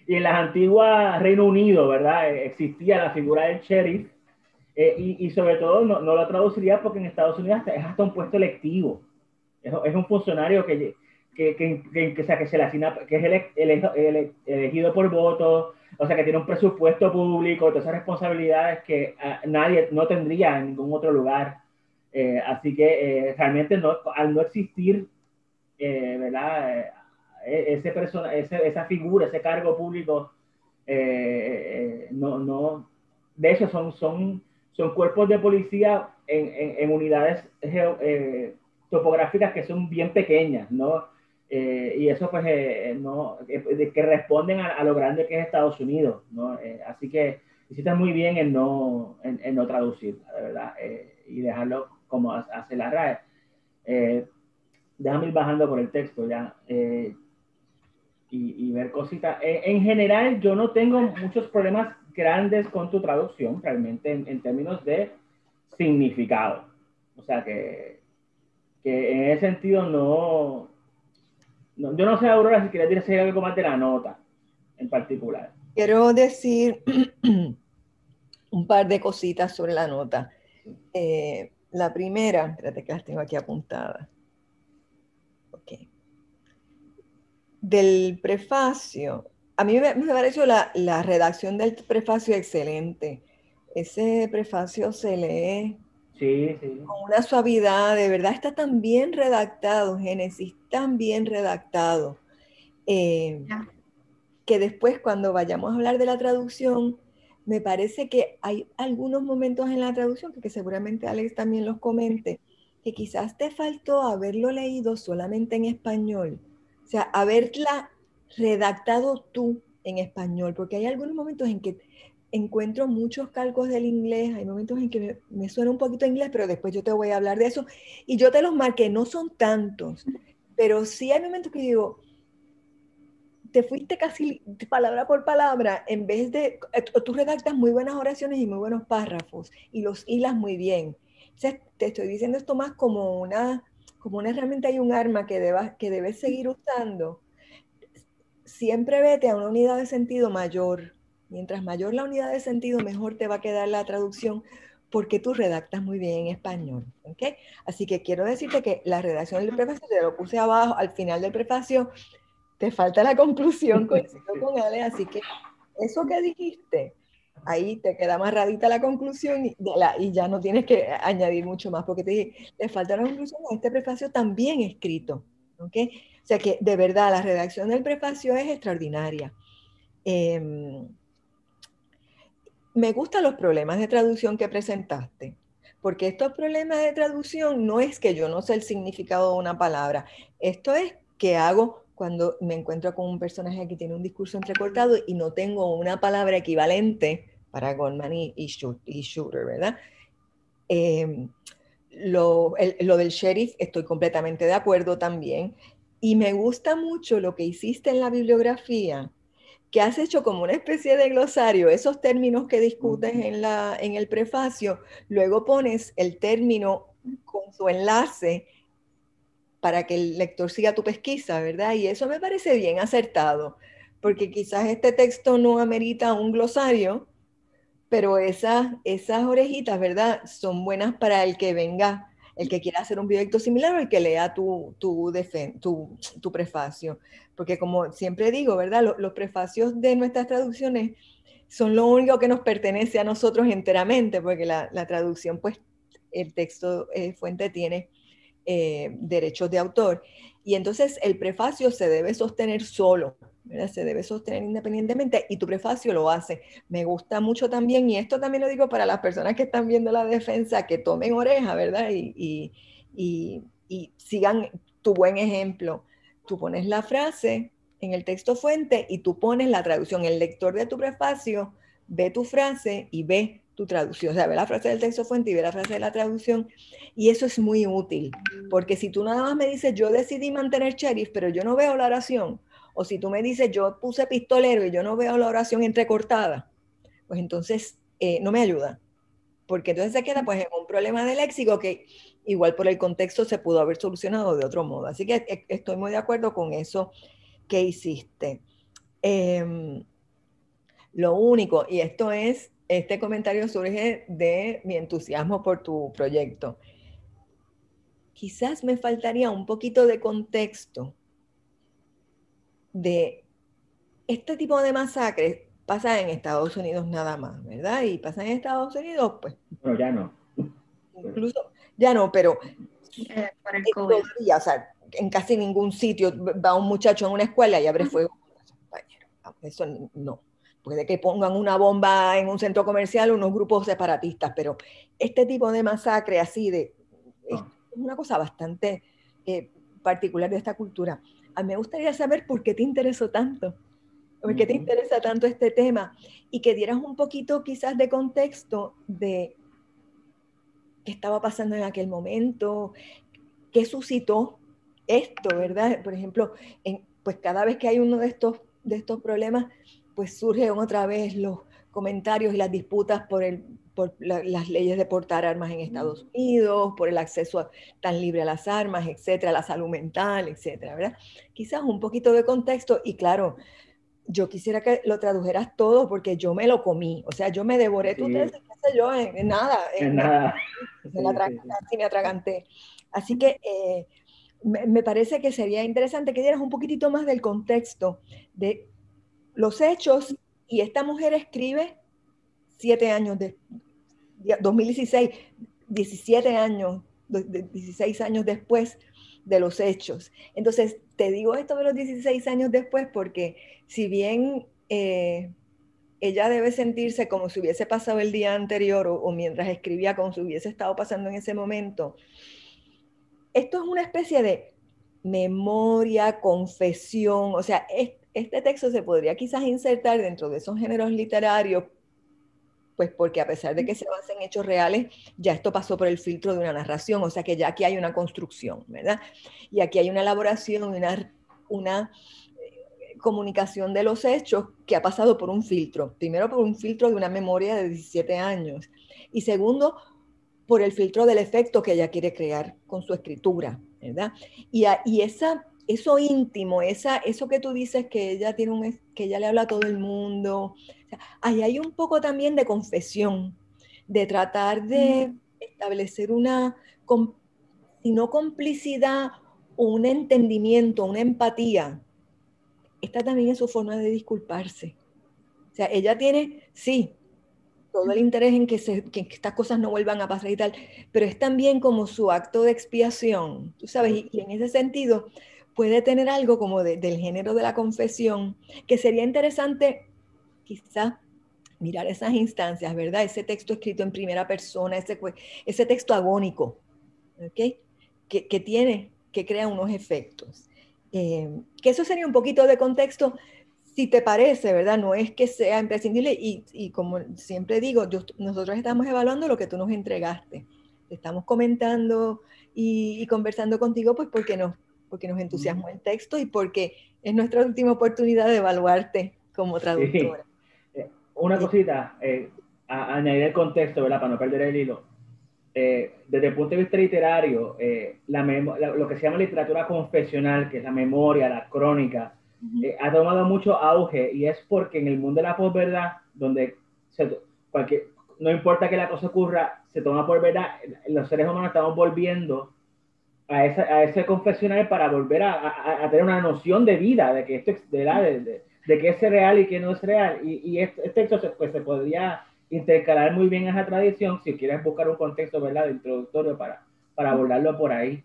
y en las antiguas Reino Unido, ¿verdad? Existía la figura del sheriff, eh, y, y sobre todo no, no lo traduciría porque en Estados Unidos es hasta un puesto electivo. Es, es un funcionario que, que, que, que, que, o sea, que se le asigna, que es ele, ele, ele, elegido por voto, o sea, que tiene un presupuesto público, todas esas responsabilidades que uh, nadie no tendría en ningún otro lugar. Eh, así que eh, realmente no, al no existir, eh, ¿verdad? Eh, ese persona, ese, esa figura, ese cargo público, eh, eh, no, no, de hecho son, son, son cuerpos de policía en, en, en unidades eh, topográficas que son bien pequeñas, ¿no? Eh, y eso pues eh, no, eh, que responden a, a lo grande que es Estados Unidos, ¿no? Eh, así que hiciste muy bien en no, en, en no traducir, de verdad, eh, y dejarlo como hace la R A E. Eh, déjame ir bajando por el texto ya, eh, y, y ver cositas. Eh, en general, yo no tengo muchos problemas grandes con tu traducción, realmente, en, en términos de significado. O sea, que, que en ese sentido no, no... Yo no sé, Aurora, si quieres decir algo más de la nota, en particular. Quiero decir un par de cositas sobre la nota. Eh, la primera, espérate que las tengo aquí apuntadas. Ok. Del prefacio, a mí me, me pareció la, la redacción del prefacio excelente. Ese prefacio se lee sí, sí. con una suavidad, de verdad está tan bien redactado, Génesis, tan bien redactado, eh, que después cuando vayamos a hablar de la traducción, me parece que hay algunos momentos en la traducción, que, que seguramente Alex también los comente, que quizás te faltó haberlo leído solamente en español. O sea, haberla redactado tú en español, porque hay algunos momentos en que encuentro muchos calcos del inglés, hay momentos en que me, me suena un poquito inglés, pero después yo te voy a hablar de eso, y yo te los marqué, no son tantos, pero sí hay momentos que digo, te fuiste casi palabra por palabra, en vez de, tú redactas muy buenas oraciones y muy buenos párrafos, y los hilas muy bien. O sea, te estoy diciendo esto más como una, como una herramienta y un arma que, debas, que debes seguir usando. Siempre vete a una unidad de sentido mayor. Mientras mayor la unidad de sentido, mejor te va a quedar la traducción, porque tú redactas muy bien en español. ¿Okay? Así que quiero decirte que la redacción del prefacio, te lo puse abajo, al final del prefacio, te falta la conclusión, coincido con Ale, así que eso que dijiste, ahí te queda amarradita la conclusión y, la, y ya no tienes que añadir mucho más, porque te dije, te falta la conclusión a este prefacio también escrito, ¿ok? O sea que de verdad la redacción del prefacio es extraordinaria. Eh, me gustan los problemas de traducción que presentaste, porque estos problemas de traducción no es que yo no sé el significado de una palabra, esto es que hago cuando me encuentro con un personaje que tiene un discurso entrecortado y no tengo una palabra equivalente para Goldman y, y, y Shooter, ¿verdad? Eh, lo, el, lo del sheriff estoy completamente de acuerdo también, y me gusta mucho lo que hiciste en la bibliografía, que has hecho como una especie de glosario, esos términos que discutes en, la, en el prefacio, luego pones el término con su enlace para que el lector siga tu pesquisa, ¿verdad? Y eso me parece bien acertado, porque quizás este texto no amerita un glosario, pero esas, esas orejitas, ¿verdad? Son buenas para el que venga, el que quiera hacer un proyecto similar o el que lea tu, tu, tu, tu prefacio. Porque como siempre digo, ¿verdad? Los, los prefacios de nuestras traducciones son lo único que nos pertenece a nosotros enteramente, porque la, la traducción, pues, el texto eh, fuente tiene eh, derechos de autor. Y entonces el prefacio se debe sostener solo, ¿verdad? Se debe sostener independientemente y tu prefacio lo hace. Me gusta mucho también, y esto también lo digo para las personas que están viendo la defensa, que tomen oreja, ¿verdad? Y, y, y, y sigan tu buen ejemplo. Tú pones la frase en el texto fuente y tú pones la traducción. El lector de tu prefacio ve tu frase y ve tu traducción. O sea, ve la frase del texto fuente y ve la frase de la traducción. Y eso es muy útil, porque si tú nada más me dices, yo decidí mantener sheriff, pero yo no veo la oración, o si tú me dices, yo puse pistolero y yo no veo la oración entrecortada, pues entonces eh, no me ayuda, porque entonces se queda pues en un problema de léxico que igual por el contexto se pudo haber solucionado de otro modo. Así que estoy muy de acuerdo con eso que hiciste. Eh, Lo único, y esto es, este comentario surge de mi entusiasmo por tu proyecto. Quizás me faltaría un poquito de contexto de este tipo de masacres. Pasa en Estados Unidos nada más, ¿verdad? Y pasa en Estados Unidos, pues. Bueno, ya no. Incluso, ya no, pero eh, por el eh, COVID. todavía, o sea, en casi ningún sitio va un muchacho en una escuela y abre fuego contra su compañero. Eso no. Puede que pongan una bomba en un centro comercial unos grupos separatistas, pero este tipo de masacre así de, es una cosa bastante eh, particular de esta cultura. A mí me gustaría saber por qué te interesó tanto, por qué te interesa tanto este tema, y que dieras un poquito quizás de contexto de qué estaba pasando en aquel momento, qué suscitó esto, ¿verdad? Por ejemplo, en, pues cada vez que hay uno de estos, de estos problemas, pues surgen otra vez los comentarios y las disputas por, el, por la, las leyes de portar armas en Estados Unidos, por el acceso a, tan libre a las armas, etcétera, la salud mental, etcétera, ¿verdad? Quizás un poquito de contexto y claro, yo quisiera que lo tradujeras todo porque yo me lo comí, o sea, yo me devoré Sí. tu tesis, qué sé yo, en, en nada, en, en nada. Me la sí, sí, sí. me atraganté. Así que eh, me, me parece que sería interesante que dieras un poquitito más del contexto de los hechos, y esta mujer escribe siete años de dos mil dieciséis, diecisiete años, dieciséis años después de los hechos. Entonces, te digo esto de los dieciséis años después porque si bien eh, ella debe sentirse como si hubiese pasado el día anterior o, o mientras escribía como si hubiese estado pasando en ese momento, esto es una especie de memoria, confesión, o sea, es, este texto se podría quizás insertar dentro de esos géneros literarios, pues porque a pesar de que se basa en hechos reales, ya esto pasó por el filtro de una narración, o sea que ya aquí hay una construcción, ¿verdad? Y aquí hay una elaboración, una, una comunicación de los hechos que ha pasado por un filtro. Primero por un filtro de una memoria de diecisiete años y segundo por el filtro del efecto que ella quiere crear con su escritura, ¿verdad? Y, a, y esa, eso íntimo, esa, eso que tú dices que ella, tiene un, que ella le habla a todo el mundo, o sea, ahí hay un poco también de confesión, de tratar de establecer una, si no complicidad, un entendimiento, una empatía. Esta también es su forma de disculparse. O sea, ella tiene, sí, todo el interés en que, se, que estas cosas no vuelvan a pasar y tal, pero es también como su acto de expiación, tú sabes, y, y en ese sentido puede tener algo como de, del género de la confesión, que sería interesante quizás mirar esas instancias, ¿verdad? Ese texto escrito en primera persona, ese, ese texto agónico, ¿ok? Que, que tiene, que crea unos efectos. Eh, que eso sería un poquito de contexto, si te parece, ¿verdad? No es que sea imprescindible y, y como siempre digo, yo, nosotros estamos evaluando lo que tú nos entregaste. Estamos comentando y, y conversando contigo pues porque nos, porque nos entusiasmó el texto y porque es nuestra última oportunidad de evaluarte como traductora. Sí. Una cosita, eh, a, a añadir el contexto, ¿verdad? Para no perder el hilo. Eh, desde el punto de vista literario, eh, la la, lo que se llama literatura confesional, que es la memoria, la crónica, uh-huh. eh, ha tomado mucho auge y es porque en el mundo de la posverdad, donde se, cualquier, no importa que la cosa ocurra, se toma por verdad, los seres humanos estamos volviendo a, esa, a ese confesional para volver a, a, a tener una noción de vida, de que esto de, la, de, de, de que es real y que no es real. Y, y este, este texto se, pues, se podría intercalar muy bien esa tradición si quieres buscar un contexto, ¿verdad?, de introductorio para, para abordarlo por ahí.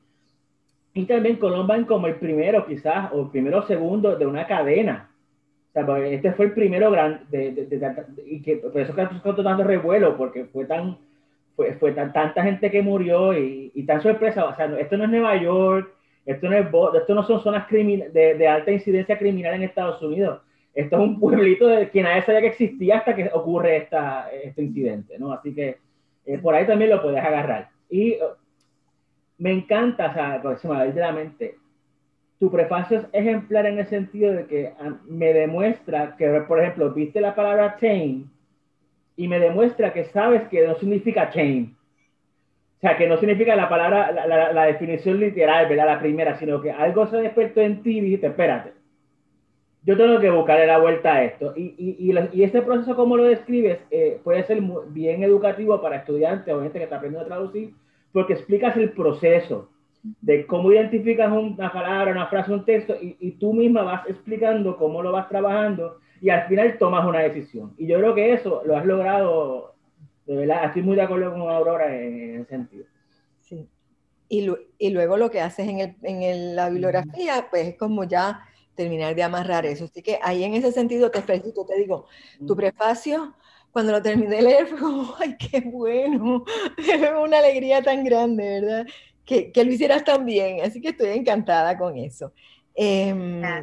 Y también Columbine como el primero quizás, o el primero o segundo de una cadena. O sea, este fue el primero gran, de, de, de, de, y que por eso que causó tanto revuelo, porque fue tan, fue, fue tan, tanta gente que murió y, y tan sorpresa. O sea, esto no es Nueva York, esto no, es, esto no son zonas crimin de, de alta incidencia criminal en Estados Unidos. Esto es un pueblito de que nadie sabía que existía hasta que ocurre esta, este incidente, ¿no? Así que eh, por ahí también lo puedes agarrar. Y uh, me encanta, o sea, por eso me va a ir de la mente, tu prefacio es ejemplar en el sentido de que uh, me demuestra que, por ejemplo, viste la palabra chain y me demuestra que sabes que no significa chain. O sea, que no significa la palabra, la, la, la definición literal, ¿verdad? La primera, sino que algo se despertó en ti y dijiste, espérate. yo tengo que buscarle la vuelta a esto. Y, y, y, la, y este proceso, como lo describes, eh, puede ser muy, bien educativo para estudiantes o gente que está aprendiendo a traducir, porque explicas el proceso de cómo identificas una palabra, una frase, un texto, y, y tú misma vas explicando cómo lo vas trabajando, y al final tomas una decisión. Y yo creo que eso lo has logrado, de verdad, estoy muy de acuerdo con Aurora en, en ese sentido. Sí. Y, lo, y luego lo que haces en, el, en el, la bibliografía, pues es como ya terminar de amarrar eso. Así que ahí en ese sentido te felicito, te digo, tu prefacio, cuando lo terminé de leer fue como, ay, qué bueno, una alegría tan grande, ¿verdad? Que, que lo hicieras tan bien, así que estoy encantada con eso. Eh,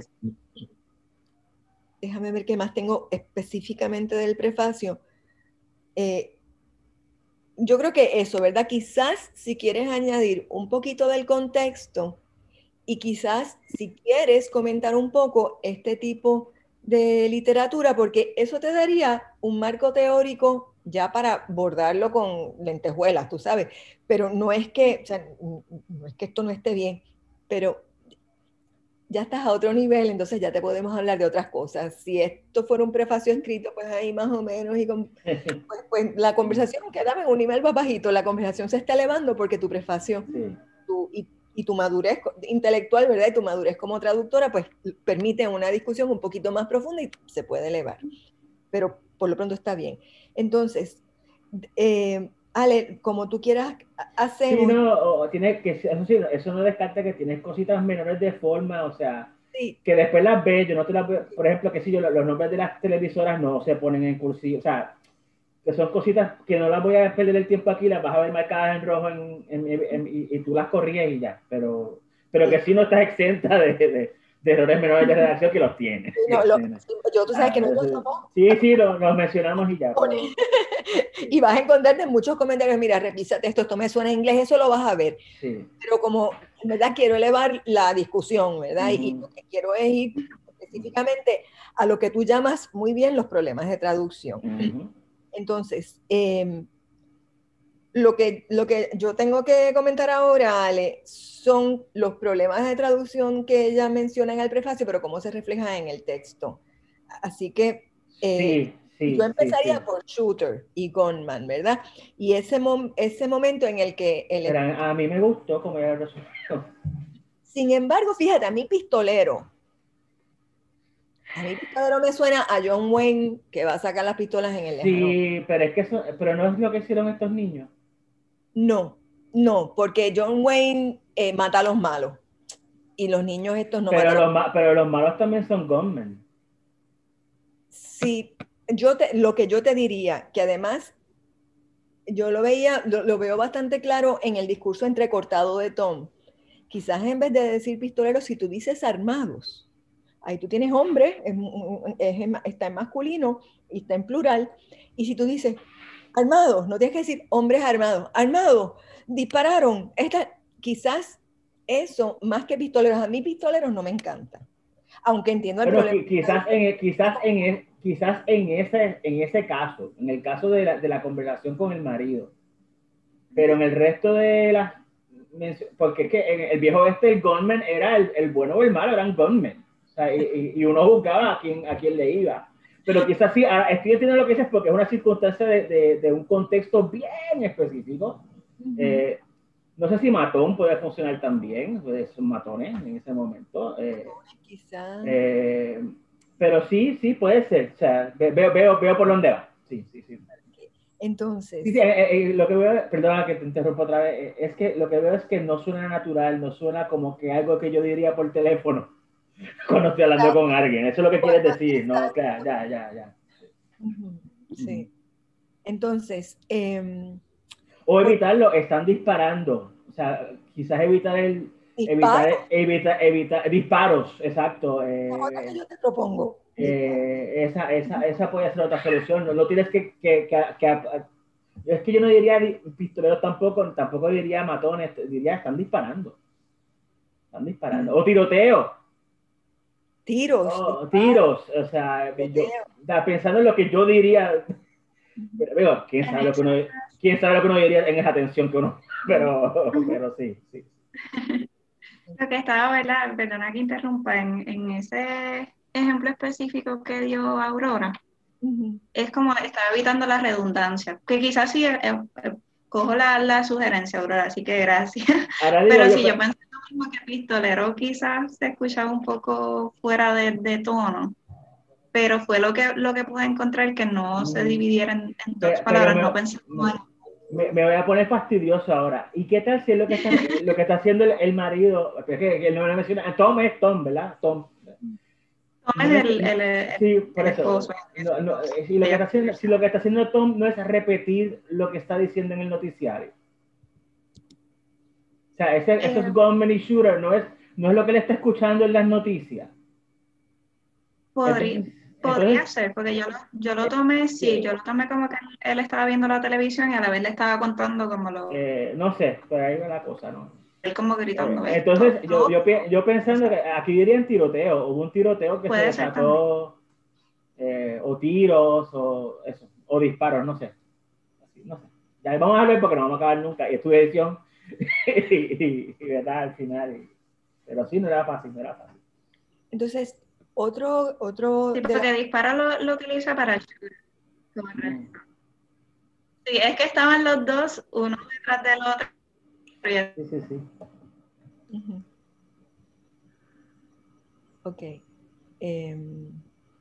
déjame ver qué más tengo específicamente del prefacio. Eh, yo creo que eso, ¿verdad? Quizás si quieres añadir un poquito del contexto, y quizás si quieres comentar un poco este tipo de literatura, porque eso te daría un marco teórico ya para bordarlo con lentejuelas, tú sabes, pero no es que, o sea, no es que esto no esté bien, pero ya estás a otro nivel, entonces ya te podemos hablar de otras cosas. Si esto fuera un prefacio escrito, pues ahí más o menos, y con, pues, pues la conversación queda en un nivel más bajito, la conversación se está elevando porque tu prefacio Sí. tu, y y tu madurez intelectual, ¿verdad? Y tu madurez como traductora, pues permite una discusión un poquito más profunda y se puede elevar. Pero por lo pronto está bien. Entonces, eh, Ale, como tú quieras, hacemos... Sí, no, o tiene que, eso sí, eso no descarta que tienes cositas menores de forma, o sea, Sí. que después las ves, yo no te las veo, por ejemplo, que si yo, los nombres de las televisoras no se ponen en cursivo, o sea, que son cositas que no las voy a perder el tiempo aquí, las vas a ver marcadas en rojo en, en, en, en, y, y tú las corrías y ya, pero, pero que sí no estás exenta de, de, de errores menores de redacción que los tienes. No, lo, yo, tú sabes ah, que nosotros eso, somos... Sí, sí, los lo mencionamos y ya. Pero, y vas a encontrarte muchos comentarios, mira, revísate esto, esto me suena en inglés, eso lo vas a ver. Sí. Pero como, en verdad, quiero elevar la discusión, ¿verdad? Uh-huh. Y lo que quiero es ir específicamente a lo que tú llamas muy bien los problemas de traducción. Uh-huh. Entonces, eh, lo, que, lo que yo tengo que comentar ahora, Ale, son los problemas de traducción que ella menciona en el prefacio, pero cómo se reflejan en el texto. Así que eh, sí, sí, yo empezaría sí, sí. por Shooter y Gunman, ¿verdad? Y ese, mom ese momento en el que... El... Pero a mí me gustó cómo ella resolvió. Sin embargo, fíjate, a mí Pistolero, a mí Pistolero me suena a John Wayne que va a sacar las pistolas en el lejano. Sí, pero es que eso, pero no es lo que hicieron estos niños. No, no, porque John Wayne eh, mata a los malos y los niños estos no pero matan. Los, pero los malos también son gunmen. Sí, yo te, lo que yo te diría, que además yo lo veía, lo, lo veo bastante claro en el discurso entrecortado de Tom. Quizás en vez de decir pistoleros, si tú dices armados, ahí tú tienes hombre, es, es, está en masculino y está en plural, y si tú dices armados, no tienes que decir hombres armados, armados, dispararon, esta, quizás eso, más que pistoleros, a mí pistoleros no me encanta, aunque entiendo el bueno, problema. Quizás en, quizás, en, quizás en, ese, en ese caso, en el caso de la, de la conversación con el marido, pero en el resto de las, porque es que en el viejo este, el gunman era el, el bueno o el malo, eran gunmen, o sea, y, y uno juzgaba a quién, a quién le iba. Pero quizás sí, estoy entendiendo lo que dices porque es una circunstancia de, de, de un contexto bien específico. Uh-huh. eh, no sé si matón puede funcionar también, pues son matones en ese momento. Eh, quizás. Eh, pero sí, sí, puede ser. O sea, veo, veo, veo por dónde va. Sí, sí, sí. Entonces. Sí, sí, eh, eh, lo que veo, perdona que te interrumpa otra vez, eh, es que lo que veo es que no suena natural, no suena como que algo que yo diría por teléfono cuando estoy hablando ah, con alguien. Eso es lo que quieres decir, ¿no? Claro, ya, ya, ya. Uh-huh. Sí. Entonces. Eh, o evitarlo, están disparando. O sea, quizás evitar el. Evitar, evitar, evitar disparos, exacto. Eh, que yo te propongo. Eh, esa, esa, esa puede ser otra solución. No, no tienes que, que, que, que. Es que yo no diría pistoleros tampoco, tampoco diría matones, diría están disparando. Están disparando. O tiroteo. Tiros. Oh, tiros. O sea, yo, pensando en lo que yo diría. Pero, pero, ¿quién sabe lo que uno, quién sabe lo que uno diría en esa tensión que uno. Pero, pero sí, sí. Lo que estaba, ¿verdad? Perdona que interrumpa, en, en ese ejemplo específico que dio Aurora, Ujú. es como estaba evitando la redundancia, que quizás sí, eh, eh, cojo la, la sugerencia, Aurora, así que gracias. Ahora digo Pero yo, sí, pues, yo pensé lo mismo que pistolero, quizás se escuchaba un poco fuera de, de tono, pero fue lo que, lo que pude encontrar, que no se dividiera en, en dos Pero, pero palabras, me, no pensé como en... me, me voy a poner fastidioso ahora. ¿Y qué tal si es lo que está, lo que está haciendo el, el marido? Es que, que él no me menciona. Tom es Tom, ¿verdad? Tom. Tom No es me- el, el, el, sí, por el eso. esposo. No, no, eh, si, lo que está haciendo, si lo que está haciendo Tom no es repetir lo que está diciendo en el noticiario. O sea, ese, eso es Eh, gunman y shooter, no es, no es lo que él está escuchando en las noticias. podría, Entonces, podría entonces ser, porque yo lo, yo lo tomé, sí, yo lo tomé como que él estaba viendo la televisión y a la vez le estaba contando como lo, eh, no sé, por ahí va la cosa, ¿no? él como Eh, gritando esto, entonces, yo, todo, yo, pi- yo pensando que aquí dirían tiroteo, hubo un tiroteo que se puede ser también. desató, eh, o tiros, o eso, o disparos, no sé. Así, no sé. Ya vamos a ver porque no vamos a acabar nunca. Y estuve edición, y, y, y verdad, al final. Y, pero sí, no era fácil, no era fácil. Entonces, otro, otro Sí, de porque las... dispara lo, lo utiliza para el shooter. Mm. Sí, es que estaban los dos, uno detrás del otro. Sí, sí, sí. Ujú. Ok. Em,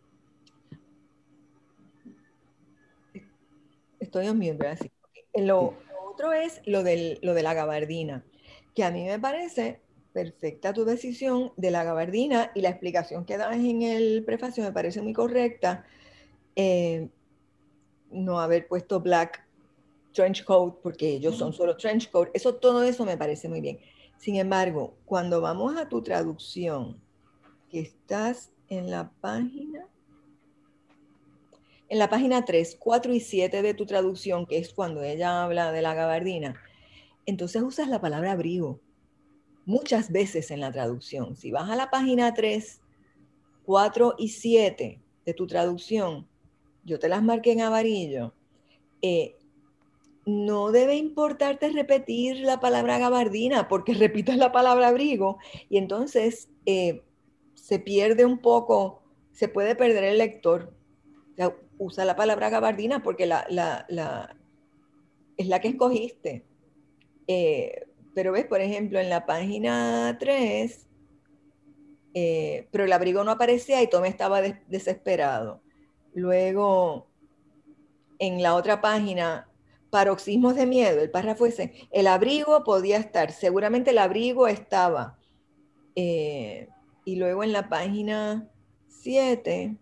estoy en mute, ¿verdad? Sí. Ok. Lo, lo otro es lo, del, lo de la gabardina, que a mí me parece perfecta tu decisión de la gabardina y la explicación que das en el prefacio me parece muy correcta. Eh, no haber puesto black trench coat porque ellos son solo trench coat, eso, todo eso me parece muy bien. Sin embargo, cuando vamos a tu traducción, que estás en la página, en la página tres, cuatro y siete de tu traducción, que es cuando ella habla de la gabardina, entonces usas la palabra abrigo muchas veces en la traducción. Si vas a la página tres, cuatro y siete de tu traducción, yo te las marqué en amarillo, eh, no debe importarte repetir la palabra gabardina porque repites la palabra abrigo y entonces eh, se pierde un poco, se puede perder el lector. O sea, usa la palabra gabardina porque la, la, la, es la que escogiste. Eh, pero ves, por ejemplo, en la página tres, eh, pero el abrigo no aparecía y Tom estaba des desesperado. Luego, en la otra página, paroxismos de miedo, el párrafo ese, el abrigo podía estar, seguramente el abrigo estaba. Eh, y luego en la página siete,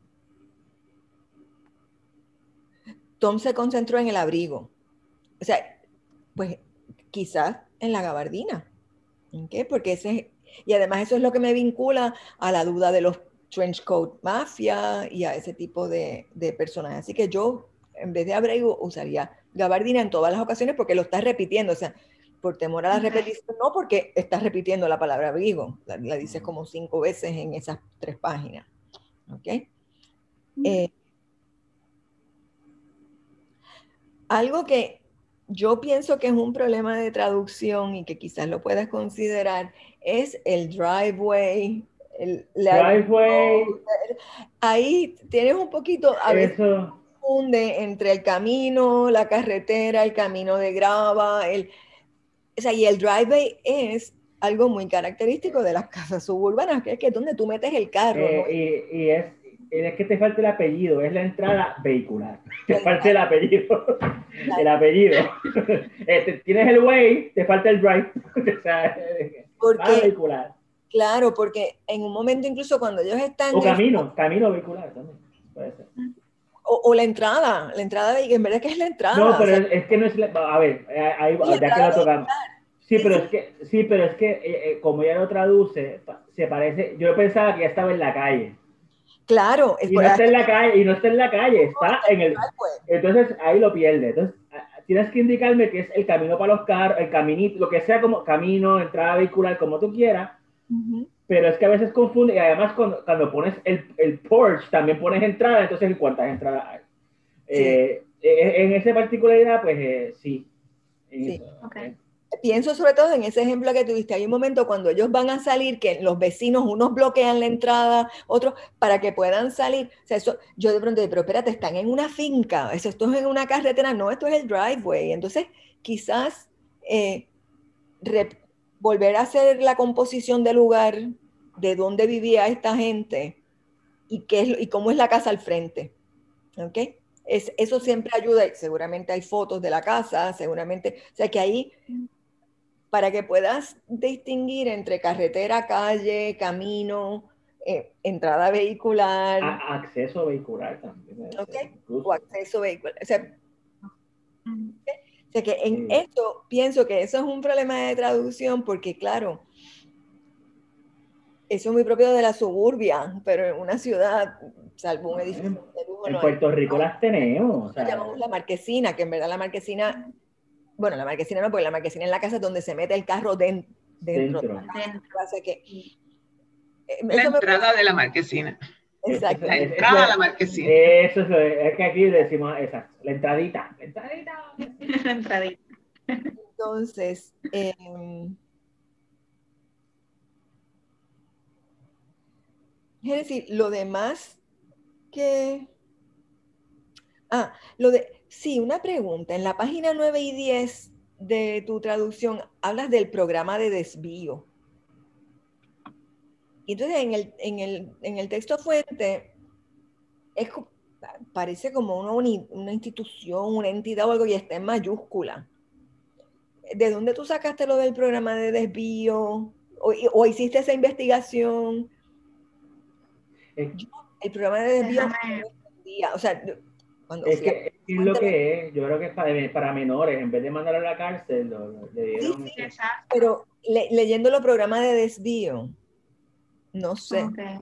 Tom se concentró en el abrigo. O sea, pues quizás en la gabardina. ¿Okay? Porque ese, y además eso es lo que me vincula a la duda de los trench coat mafia y a ese tipo de, de personajes. Así que yo, en vez de abrigo, usaría gabardina en todas las ocasiones porque lo estás repitiendo. O sea, por temor a la repetición, no porque estás repitiendo la palabra abrigo. La, la dices como cinco veces en esas tres páginas. ¿Ok? Eh, algo que yo pienso que es un problema de traducción y que quizás lo puedas considerar es el driveway, el, la, Driveway, ahí tienes un poquito, a veces eso. confunde entre el camino, la carretera, el camino de grava, el, o sea, y el driveway es algo muy característico de las casas suburbanas, que es, que es donde tú metes el carro, ¿no? Eh, y, y es, es que te falta el apellido, es la entrada vehicular. Te falta el apellido. El apellido. Este, tienes el way, te falta el drive. O sea, va Porque, vehicular. claro, porque en un momento incluso cuando ellos están O en, camino, camino vehicular también. Puede ser. o, o la entrada, la entrada, de, en verdad que es la No, entrada, o pero sea, es, es que no es la, a ver, eh, ahí, y la ya que entrada lo tocamos. vehicular, Sí, sí, pero es sí, que, sí, pero es que eh, eh, como ella lo traduce, se parece, yo pensaba que ya estaba en la calle. claro, es Y por, no está hasta en que la calle, y no está en la calle, está está en el el. driveway. Entonces ahí lo pierde. Entonces tienes que indicarme que es el camino para los carros, el caminito, lo que sea como camino, entrada vehicular, como tú quieras. Uh-huh. Pero es que a veces confunde, y además cuando, cuando pones el, el porch, también pones entrada, entonces ¿cuántas entradas hay? Sí, Eh, en esa particularidad, pues eh, sí. En sí. eso, Ok. eh. pienso sobre todo en ese ejemplo que tuviste. Hay un momento cuando ellos van a salir, que los vecinos, unos bloquean la entrada, otros para que puedan salir. O sea, eso, yo de pronto digo, pero espérate, están en una finca, eso, esto es en una carretera, no, esto es el driveway. Entonces, quizás eh, re, volver a hacer la composición del lugar, de dónde vivía esta gente y, qué es, y cómo es la casa al frente. ¿Ok? Es, eso siempre ayuda, y seguramente hay fotos de la casa, seguramente, o sea que ahí, para que puedas distinguir entre carretera, calle, camino, eh, entrada vehicular. A, acceso vehicular también. ¿Okay? O acceso vehicular. O sea, o sea que en sí. Esto pienso que eso es un problema de traducción porque, claro, eso es muy propio de la suburbia, pero en una ciudad, salvo un edificio de lujo, en no Puerto hay. Rico las tenemos. O sea, llamamos la marquesina, que en verdad la marquesina, bueno, la marquesina no, porque la marquesina es la casa donde se mete el carro den, dentro. dentro. O sea que, eh, la entrada me... de la marquesina. Exacto. La entrada a la marquesina. Eso es, es que aquí decimos exacto, la entradita. La entradita. La entradita. Entonces, eh, es decir, lo demás que... Ah, lo de... Sí, una pregunta. En la página nueve y diez de tu traducción hablas del programa de desvío. Y entonces en el, en el, en el texto fuente es, parece como una, uni, una institución, una entidad o algo y está en mayúscula. ¿De dónde tú sacaste lo del programa de desvío? ¿O, o hiciste esa investigación? Eh, Yo, el programa de desvío Déjame... o sea, cuando es que es lo que es, yo creo que es para, para menores, en vez de mandarlo a la cárcel, lo, lo, le dieron... Sí, sí, pero le, leyendo los programas de desvío, no sé. Okay.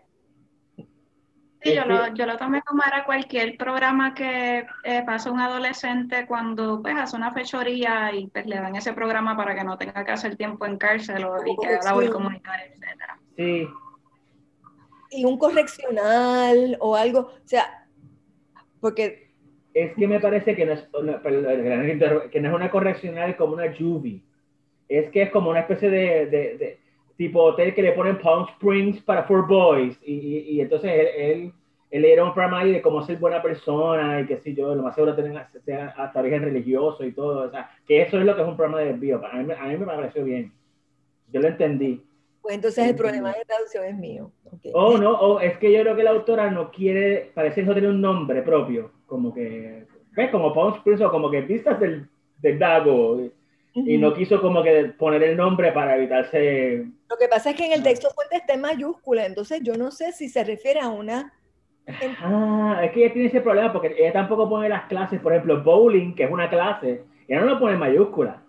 Sí, yo lo, yo lo tomé como era cualquier programa que eh, pasa un adolescente cuando pues hace una fechoría y pues le dan ese programa para que no tenga que hacer tiempo en cárcel o, y que haga labor comunitaria, etcétera. Sí. Y un correccional o algo, o sea, porque... Es que me parece que no es, no, que no es una correccional como una juvie. Es que es como una especie de, de, de tipo hotel que le ponen Palm Springs para for boys. Y, y, y entonces él, él, él era un programa ahí de cómo ser buena persona y que si yo, lo más seguro tienen sea hasta origen religioso y todo. O sea, que eso es lo que es un programa de desvío. A mí, a mí me pareció bien. Yo lo entendí. Pues entonces el problema de traducción es mío. Okay. Oh, no, oh, es que yo creo que la autora no quiere, parece que no tiene un nombre propio, como que, ¿ves? Como Palm Springs o como que vistas del, del lago, uh-huh. Y no quiso como que poner el nombre para evitarse... Lo que pasa es que en el texto fuente está en mayúscula, entonces yo no sé si se refiere a una... Ah, es que ella tiene ese problema porque ella tampoco pone las clases, por ejemplo, bowling, que es una clase, ella no lo pone en mayúscula.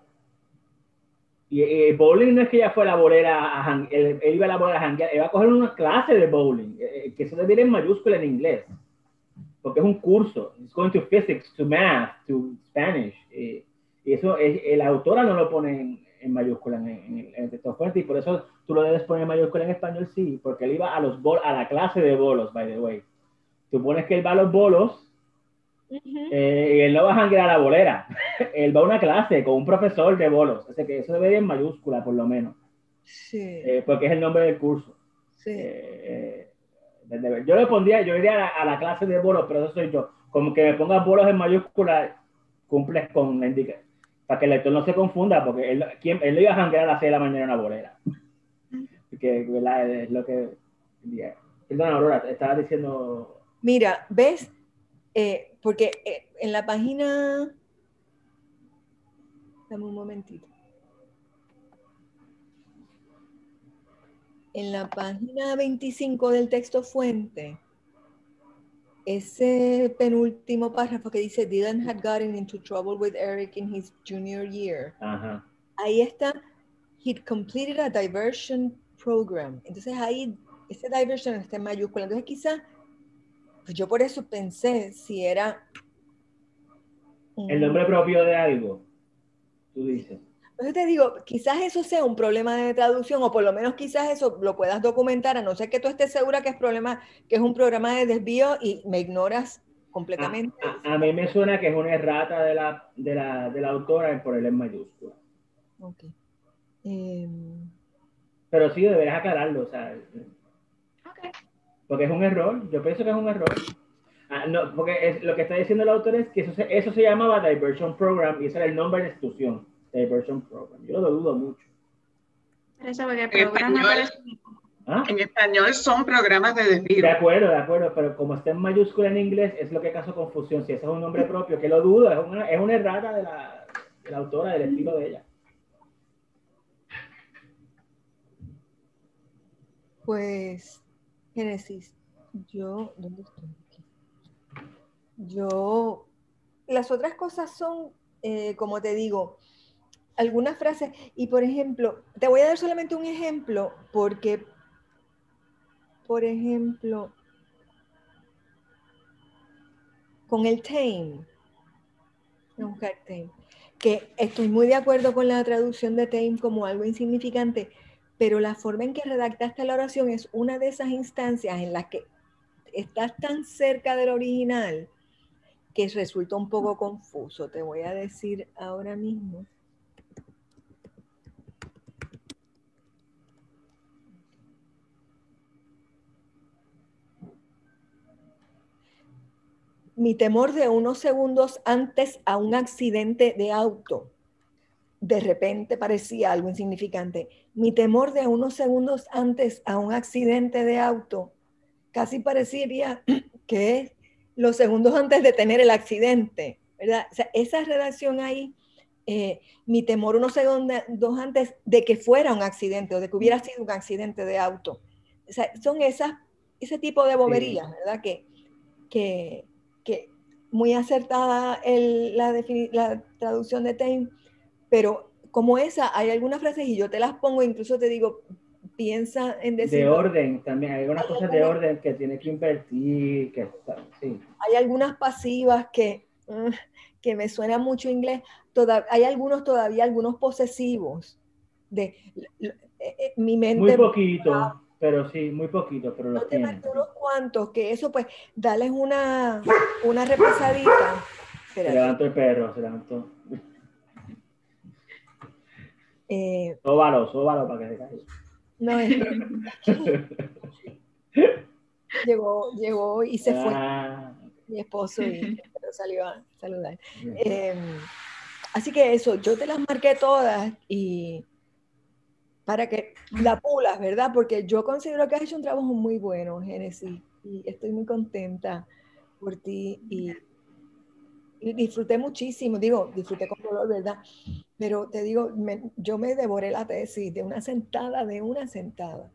Y eh, bowling no es que ella fue a la bolera, a él, él iba a la bolera a janguear, él va a coger una clase de bowling, eh, que eso debe ir en mayúscula en inglés, porque es un curso, it's going to physics, to math, to Spanish, eh, y eso, eh, la autora no lo pone en, en mayúscula en, en, en el texto fuerte, y por eso tú lo debes poner en mayúscula en español, sí, porque él iba a, los bol a la clase de bolos, by the way. Tú pones que él va a los bolos, Uh-huh. Eh, y él no va a janguear a la bolera, él va a una clase con un profesor de bolos, así que eso debe ir en mayúscula por lo menos, sí. eh, porque es el nombre del curso. Sí. Eh, eh, yo le pondría, yo iría a la, a la clase de bolos, pero eso soy yo, como que me pongas bolos en mayúscula, cumples con la indicación, para que el lector no se confunda, porque él, ¿quién, él iba a janguear a las seis de la mañana en una bolera, porque ¿verdad? Es lo que... Yeah. Perdona, Aurora, te estaba diciendo... Mira, ¿ves? Eh, porque eh, en la página, dame un momentito, en la página veinticinco del texto fuente, ese penúltimo párrafo que dice Dylan had gotten into trouble with Eric in his junior year, uh-huh. Ahí está, he'd completed a diversion program, entonces ahí ese diversion está en mayúscula, entonces quizás pues yo por eso pensé si era... Un... El nombre propio de algo, tú dices. Entonces te digo, quizás eso sea un problema de traducción, o por lo menos quizás eso lo puedas documentar, a no ser que tú estés segura que es, problema, que es un programa de desvío y me ignoras completamente. A, a, a mí me suena que es una errata de la, de la, de la autora en ponerle en mayúscula. Ok. Eh, Pero sí, deberías aclararlo, o sea, Ok. porque es un error, yo pienso que es un error. Ah, no, porque es, lo que está diciendo el autor es que eso se, eso se llamaba Diversion Program y ese era el nombre de la institución, Diversion Program. Yo lo dudo mucho. Pero eso porque el En programa español, parece... ¿Ah? en español son programas de De desvío. acuerdo, de acuerdo, pero como está en mayúscula en inglés, es lo que causa confusión. Si ese es un nombre propio, que lo dudo, es una, es una errata de la, de la autora, del estilo de ella. pues, Génesis, yo, ¿dónde estoy? Aquí. Yo, las otras cosas son, eh, como te digo, algunas frases, y por ejemplo, te voy a dar solamente un ejemplo, porque, por ejemplo, con el tame, buscar tame, que estoy muy de acuerdo con la traducción de tame como algo insignificante, pero la forma en que redactaste la oración es una de esas instancias en las que estás tan cerca del original que resulta un poco confuso. Te voy a decir ahora mismo. Mi temor de unos segundos antes a un accidente de auto. De repente parecía algo insignificante. Mi temor de unos segundos antes a un accidente de auto casi parecería que es los segundos antes de tener el accidente, ¿verdad? O sea, esa redacción ahí, eh, mi temor unos segundos antes de que fuera un accidente o de que hubiera sido un accidente de auto. O sea, son esas, ese tipo de boberías, sí. ¿Verdad? Que, que, que muy acertada el, la, la traducción de Tame, pero como esa, hay algunas frases y yo te las pongo, incluso te digo, piensa en decir... De orden, también hay algunas hay cosas alguna, de orden que tiene que invertir, que sí. Hay algunas pasivas que, uh, que me suena mucho inglés, Toda, hay algunos todavía, algunos posesivos. De, eh, eh, mi mente... Muy poquito, pero sí, muy poquito, pero los no te tienen. unos cuantos, que eso pues, dales una, una repasadita. Se levantó el perro, se levantó. Eh, sóbalo, sóbalo para que se caiga. No, es llegó, llegó y se fue ah. mi esposo y salió a saludar. Eh, así que eso, yo te las marqué todas y para que la pulas, ¿verdad? Porque yo considero que has hecho un trabajo muy bueno, Génesis, y estoy muy contenta por ti y, y disfruté muchísimo, digo, disfruté con dolor, ¿verdad? Pero te digo, me, yo me devoré la tesis de una sentada, de una sentada.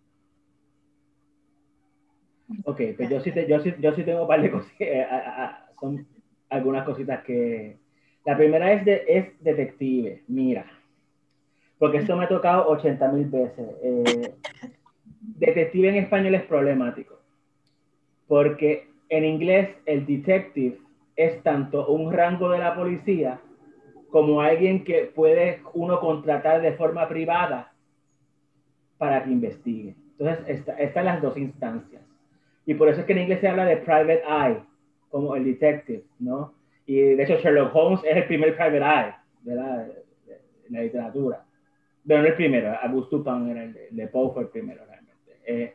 Ok, pues yo sí, te, yo sí, yo sí tengo un par de cosas, eh, son algunas cositas que... La primera es, de, es detective, mira, porque esto me ha tocado ochenta mil veces. Eh, detective en español es problemático, porque en inglés el detective es tanto un rango de la policía como alguien que puede uno contratar de forma privada para que investigue. Entonces, están esta las dos instancias. Y por eso es que en inglés se habla de private eye, como el detective, ¿no? Y de hecho Sherlock Holmes es el primer private eye, ¿verdad? En la literatura. Pero no el primero, Auguste Dupin era el, el de Poe fue el primero, realmente. Eh,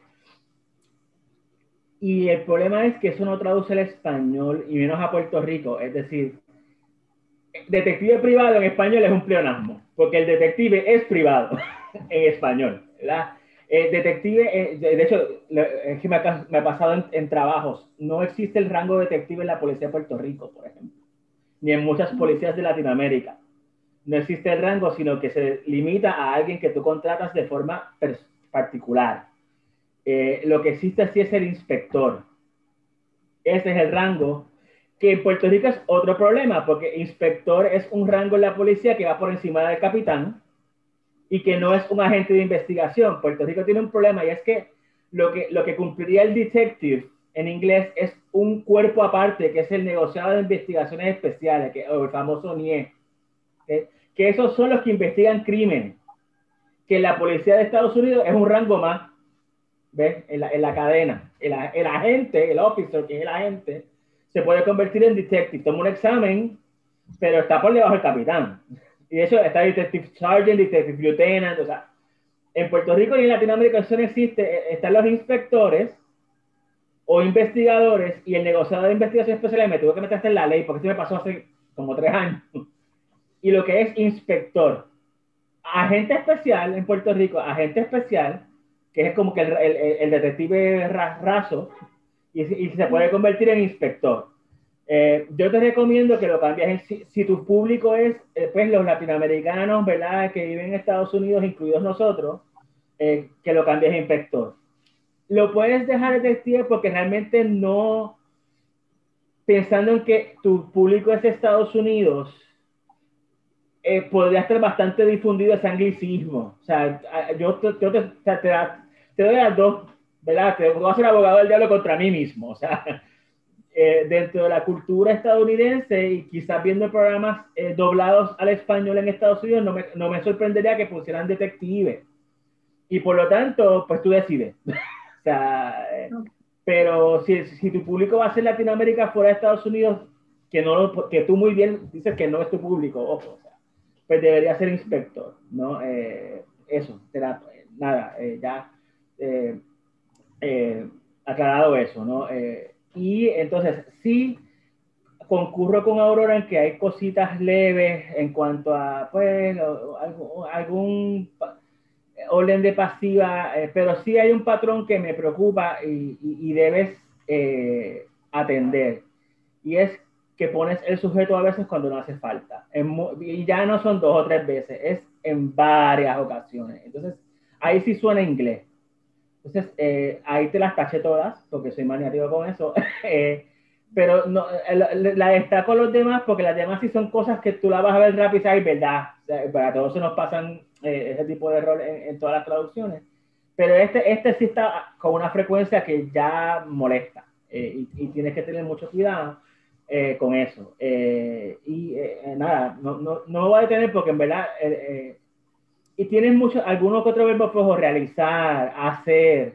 y el problema es que eso no traduce al español, y menos a Puerto Rico. Es decir, detective privado en español es un pleonasmo, porque el detective es privado en español, ¿verdad? Eh, detective, eh, de, de hecho, es que me ha, me ha pasado en, en trabajos, no existe el rango de detective en la policía de Puerto Rico, por ejemplo, ni en muchas policías de Latinoamérica. No existe el rango, sino que se limita a alguien que tú contratas de forma particular. Eh, lo que existe sí es el inspector. Ese es el rango, que en Puerto Rico es otro problema, porque inspector es un rango en la policía que va por encima del capitán, y que no es un agente de investigación. Puerto Rico tiene un problema y es que lo que, lo que cumpliría el detective en inglés es un cuerpo aparte, que es el negociado de investigaciones especiales, que, o el famoso N I E. ¿Okay? Que esos son los que investigan crímenes. Que la policía de Estados Unidos es un rango más, ¿ves? En la, en la cadena. El, el agente, el officer, que es el agente, se puede convertir en detective. Toma un examen, pero está por debajo del capitán. Y de hecho está Detective Sergeant, Detective Lieutenant, o sea, en Puerto Rico y en Latinoamérica eso no existe. Están los inspectores o investigadores y el negociador de investigación especial me tuvo que meterse en la ley porque esto me pasó hace como tres años. Y lo que es inspector, agente especial en Puerto Rico, agente especial, que es como que el, el, el detective raso, y, y se puede convertir en inspector. Eh, yo te recomiendo que lo cambies en, si, si tu público es eh, pues los latinoamericanos, ¿verdad?, que viven en Estados Unidos, incluidos nosotros, eh, que lo cambies en inspector. Lo puedes dejar detective porque realmente no, pensando en que tu público es de Estados Unidos, eh, podría estar bastante difundido ese anglicismo. O sea, yo, te, yo te, te, te, te doy las dos, ¿verdad? Te voy a ser abogado del diablo contra mí mismo. O sea, eh, dentro de la cultura estadounidense y quizás viendo programas eh, doblados al español en Estados Unidos, no me, no me sorprendería que pusieran detective. Y por lo tanto, pues tú decides. O sea, eh, pero si, si tu público va a ser Latinoamérica fuera de Estados Unidos, que, no, que tú muy bien dices que no es tu público, ojo, o sea, pues debería ser inspector, ¿no? Eh, eso, será, nada, eh, ya eh, eh, aclarado eso, ¿no? Eh, y entonces, sí, concurro con Aurora en que hay cositas leves en cuanto a, pues, algún, algún orden de pasiva, eh, pero sí hay un patrón que me preocupa y, y, y debes eh, atender, y es que pones el sujeto a veces cuando no hace falta, en, y ya no son dos o tres veces, es en varias ocasiones. Entonces ahí sí suena inglés. Entonces eh, ahí te las taché todas porque soy maniático con eso. eh, pero no, la, la destaco los demás porque las demás sí son cosas que tú la vas a ver rápido y sabes, verdad, o sea, para todos se nos pasan eh, ese tipo de errores en, en todas las traducciones, pero este, este sí está con una frecuencia que ya molesta, eh, y, y tienes que tener mucho cuidado eh, con eso. Eh, y eh, nada, no, no, no me voy a detener porque en verdad, eh, eh, y tienes mucho, algunos que otros verbos flojos, realizar, hacer,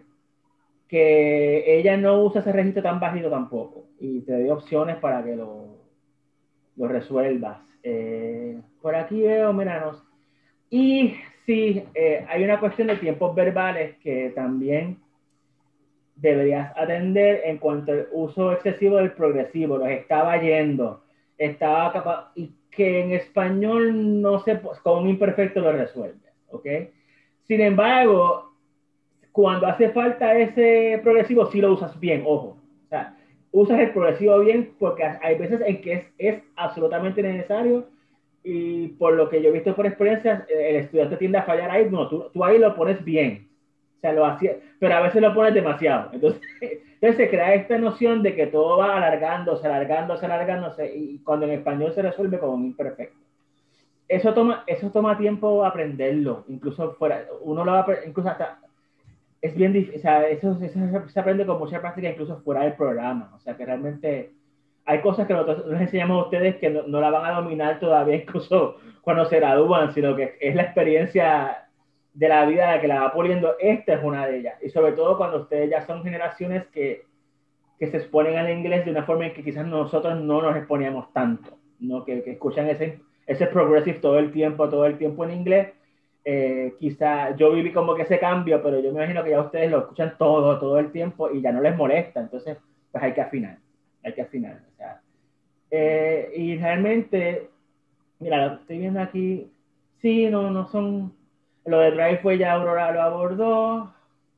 que ella no usa ese registro tan bajito tampoco, y te doy opciones para que lo, lo resuelvas. Eh, por aquí veo, míranos. Y sí, eh, hay una cuestión de tiempos verbales que también deberías atender en cuanto al uso excesivo del progresivo. Los estaba yendo, estaba capaz, y que en español no se, con un imperfecto lo resuelve, ¿ok? Sin embargo, cuando hace falta ese progresivo, sí lo usas bien, ojo. O sea, usas el progresivo bien porque hay veces en que es, es absolutamente necesario, y por lo que yo he visto por experiencia, el estudiante tiende a fallar ahí. No, tú, tú ahí lo pones bien. O sea, lo hacía, pero a veces lo pones demasiado. Entonces, entonces se crea esta noción de que todo va alargándose, alargándose, alargándose, y cuando en español se resuelve con un imperfecto. Eso toma, eso toma tiempo aprenderlo, incluso fuera, uno lo va a, incluso hasta, es bien difícil, o sea, eso, eso se aprende con mucha práctica incluso fuera del programa. O sea, que realmente hay cosas que nosotros les enseñamos a ustedes que no, no la van a dominar todavía incluso cuando se gradúan, sino que es la experiencia de la vida la que la va puliendo. Esta es una de ellas, y sobre todo cuando ustedes ya son generaciones que, que se exponen al inglés de una forma en que quizás nosotros no nos exponíamos tanto, ¿no? Que, que escuchan ese, ese progressive todo el tiempo, todo el tiempo en inglés. Eh, quizá yo viví como que ese cambio, pero yo me imagino que ya ustedes lo escuchan todo, todo el tiempo y ya no les molesta. Entonces, pues hay que afinar, hay que afinar. O sea, eh, y realmente, mira, lo estoy viendo aquí, sí, no, no son, lo de Drive fue ya Aurora lo abordó.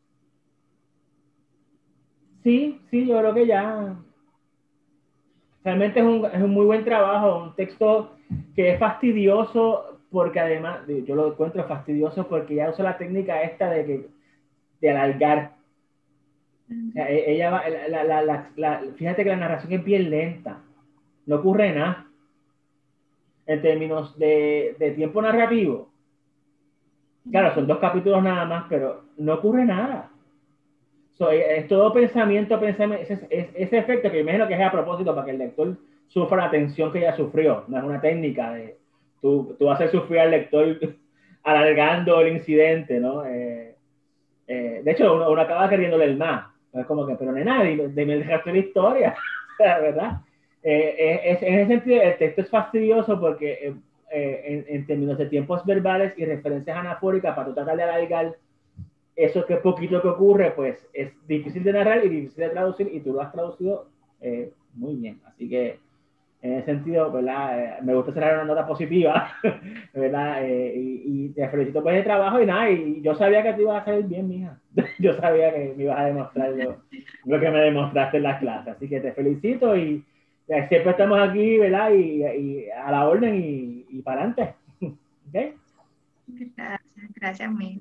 Sí, sí, yo creo que ya, realmente es un, es un muy buen trabajo, un texto que es fastidioso porque además, yo lo encuentro fastidioso porque ya usa la técnica esta de que de alargar. O sea, ella va, la, la, la, la, fíjate que la narración es bien lenta, no ocurre nada en términos de, de tiempo narrativo. Claro, son dos capítulos nada más, pero no ocurre nada. So, es todo pensamiento, pensamiento, ese, ese, ese efecto que imagino que es a propósito para que el lector sufra la tensión que ella sufrió. No es una técnica de tú, tú haces sufrir al lector alargando el incidente, ¿no? Eh, eh, de hecho, uno, uno acaba queriéndole el más. Es como que, pero nena, dime, dime el resto de la historia, ¿verdad? Eh, es, en ese sentido, el texto es fastidioso porque eh, eh, en, en términos de tiempos verbales y referencias anafóricas para tratar de alargar eso que poquito que ocurre, pues es difícil de narrar y difícil de traducir, y tú lo has traducido eh, muy bien. Así que en ese sentido, ¿verdad? Eh, me gusta cerrar una nota positiva, ¿verdad? Eh, y, y te felicito por ese trabajo y nada, y yo sabía que te ibas a hacer bien, mija. Yo sabía que me ibas a demostrar lo, lo que me demostraste en las clases. Así que te felicito y eh, siempre estamos aquí, ¿verdad? Y, y a la orden y, y para adelante. ¿Okay? Gracias, gracias mil.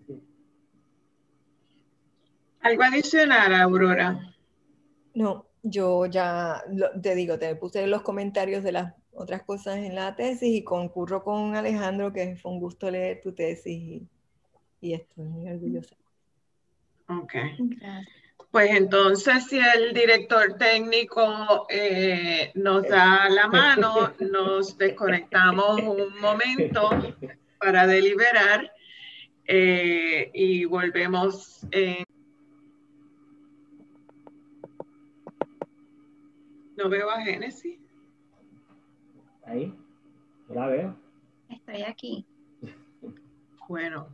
¿Algo adicional, Aurora? No, yo ya lo- te digo, te puse los comentarios de las otras cosas en la tesis y concurro con Alejandro, que fue un gusto leer tu tesis y, y estoy muy orgullosa. Ok. Gracias. Pues entonces, si el director técnico eh, nos da la mano, nos desconectamos un momento para deliberar eh, y volvemos en... No veo a Génesis. Ahí, yo la veo. Estoy aquí. Bueno,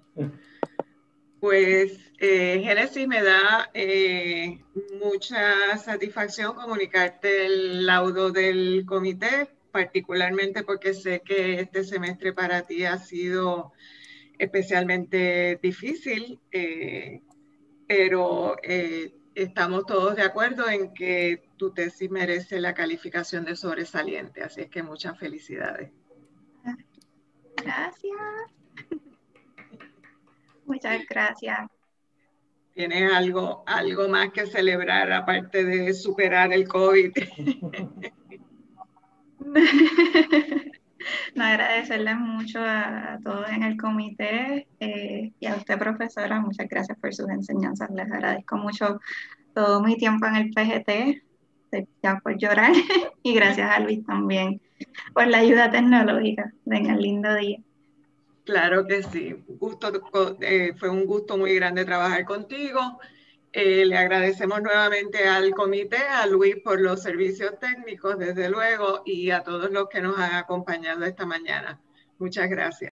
pues eh, Génesis, me da eh, mucha satisfacción comunicarte el laudo del comité, particularmente porque sé que este semestre para ti ha sido especialmente difícil, eh, pero eh, estamos todos de acuerdo en que tu tesis merece la calificación de sobresaliente, así es que muchas felicidades. Gracias. Muchas gracias. ¿Tienes algo, algo más que celebrar aparte de superar el COVID? No, agradecerles mucho a, a todos en el comité eh, y a usted, profesora. Muchas gracias por sus enseñanzas. Les agradezco mucho todo mi tiempo en el P G T. Estoy ya por llorar. Y gracias a Luis también por la ayuda tecnológica. Venga, lindo día. Claro que sí. Gusto, eh, fue un gusto muy grande trabajar contigo. Eh, le agradecemos nuevamente al comité, a Luis por los servicios técnicos, desde luego, y a todos los que nos han acompañado esta mañana. Muchas gracias.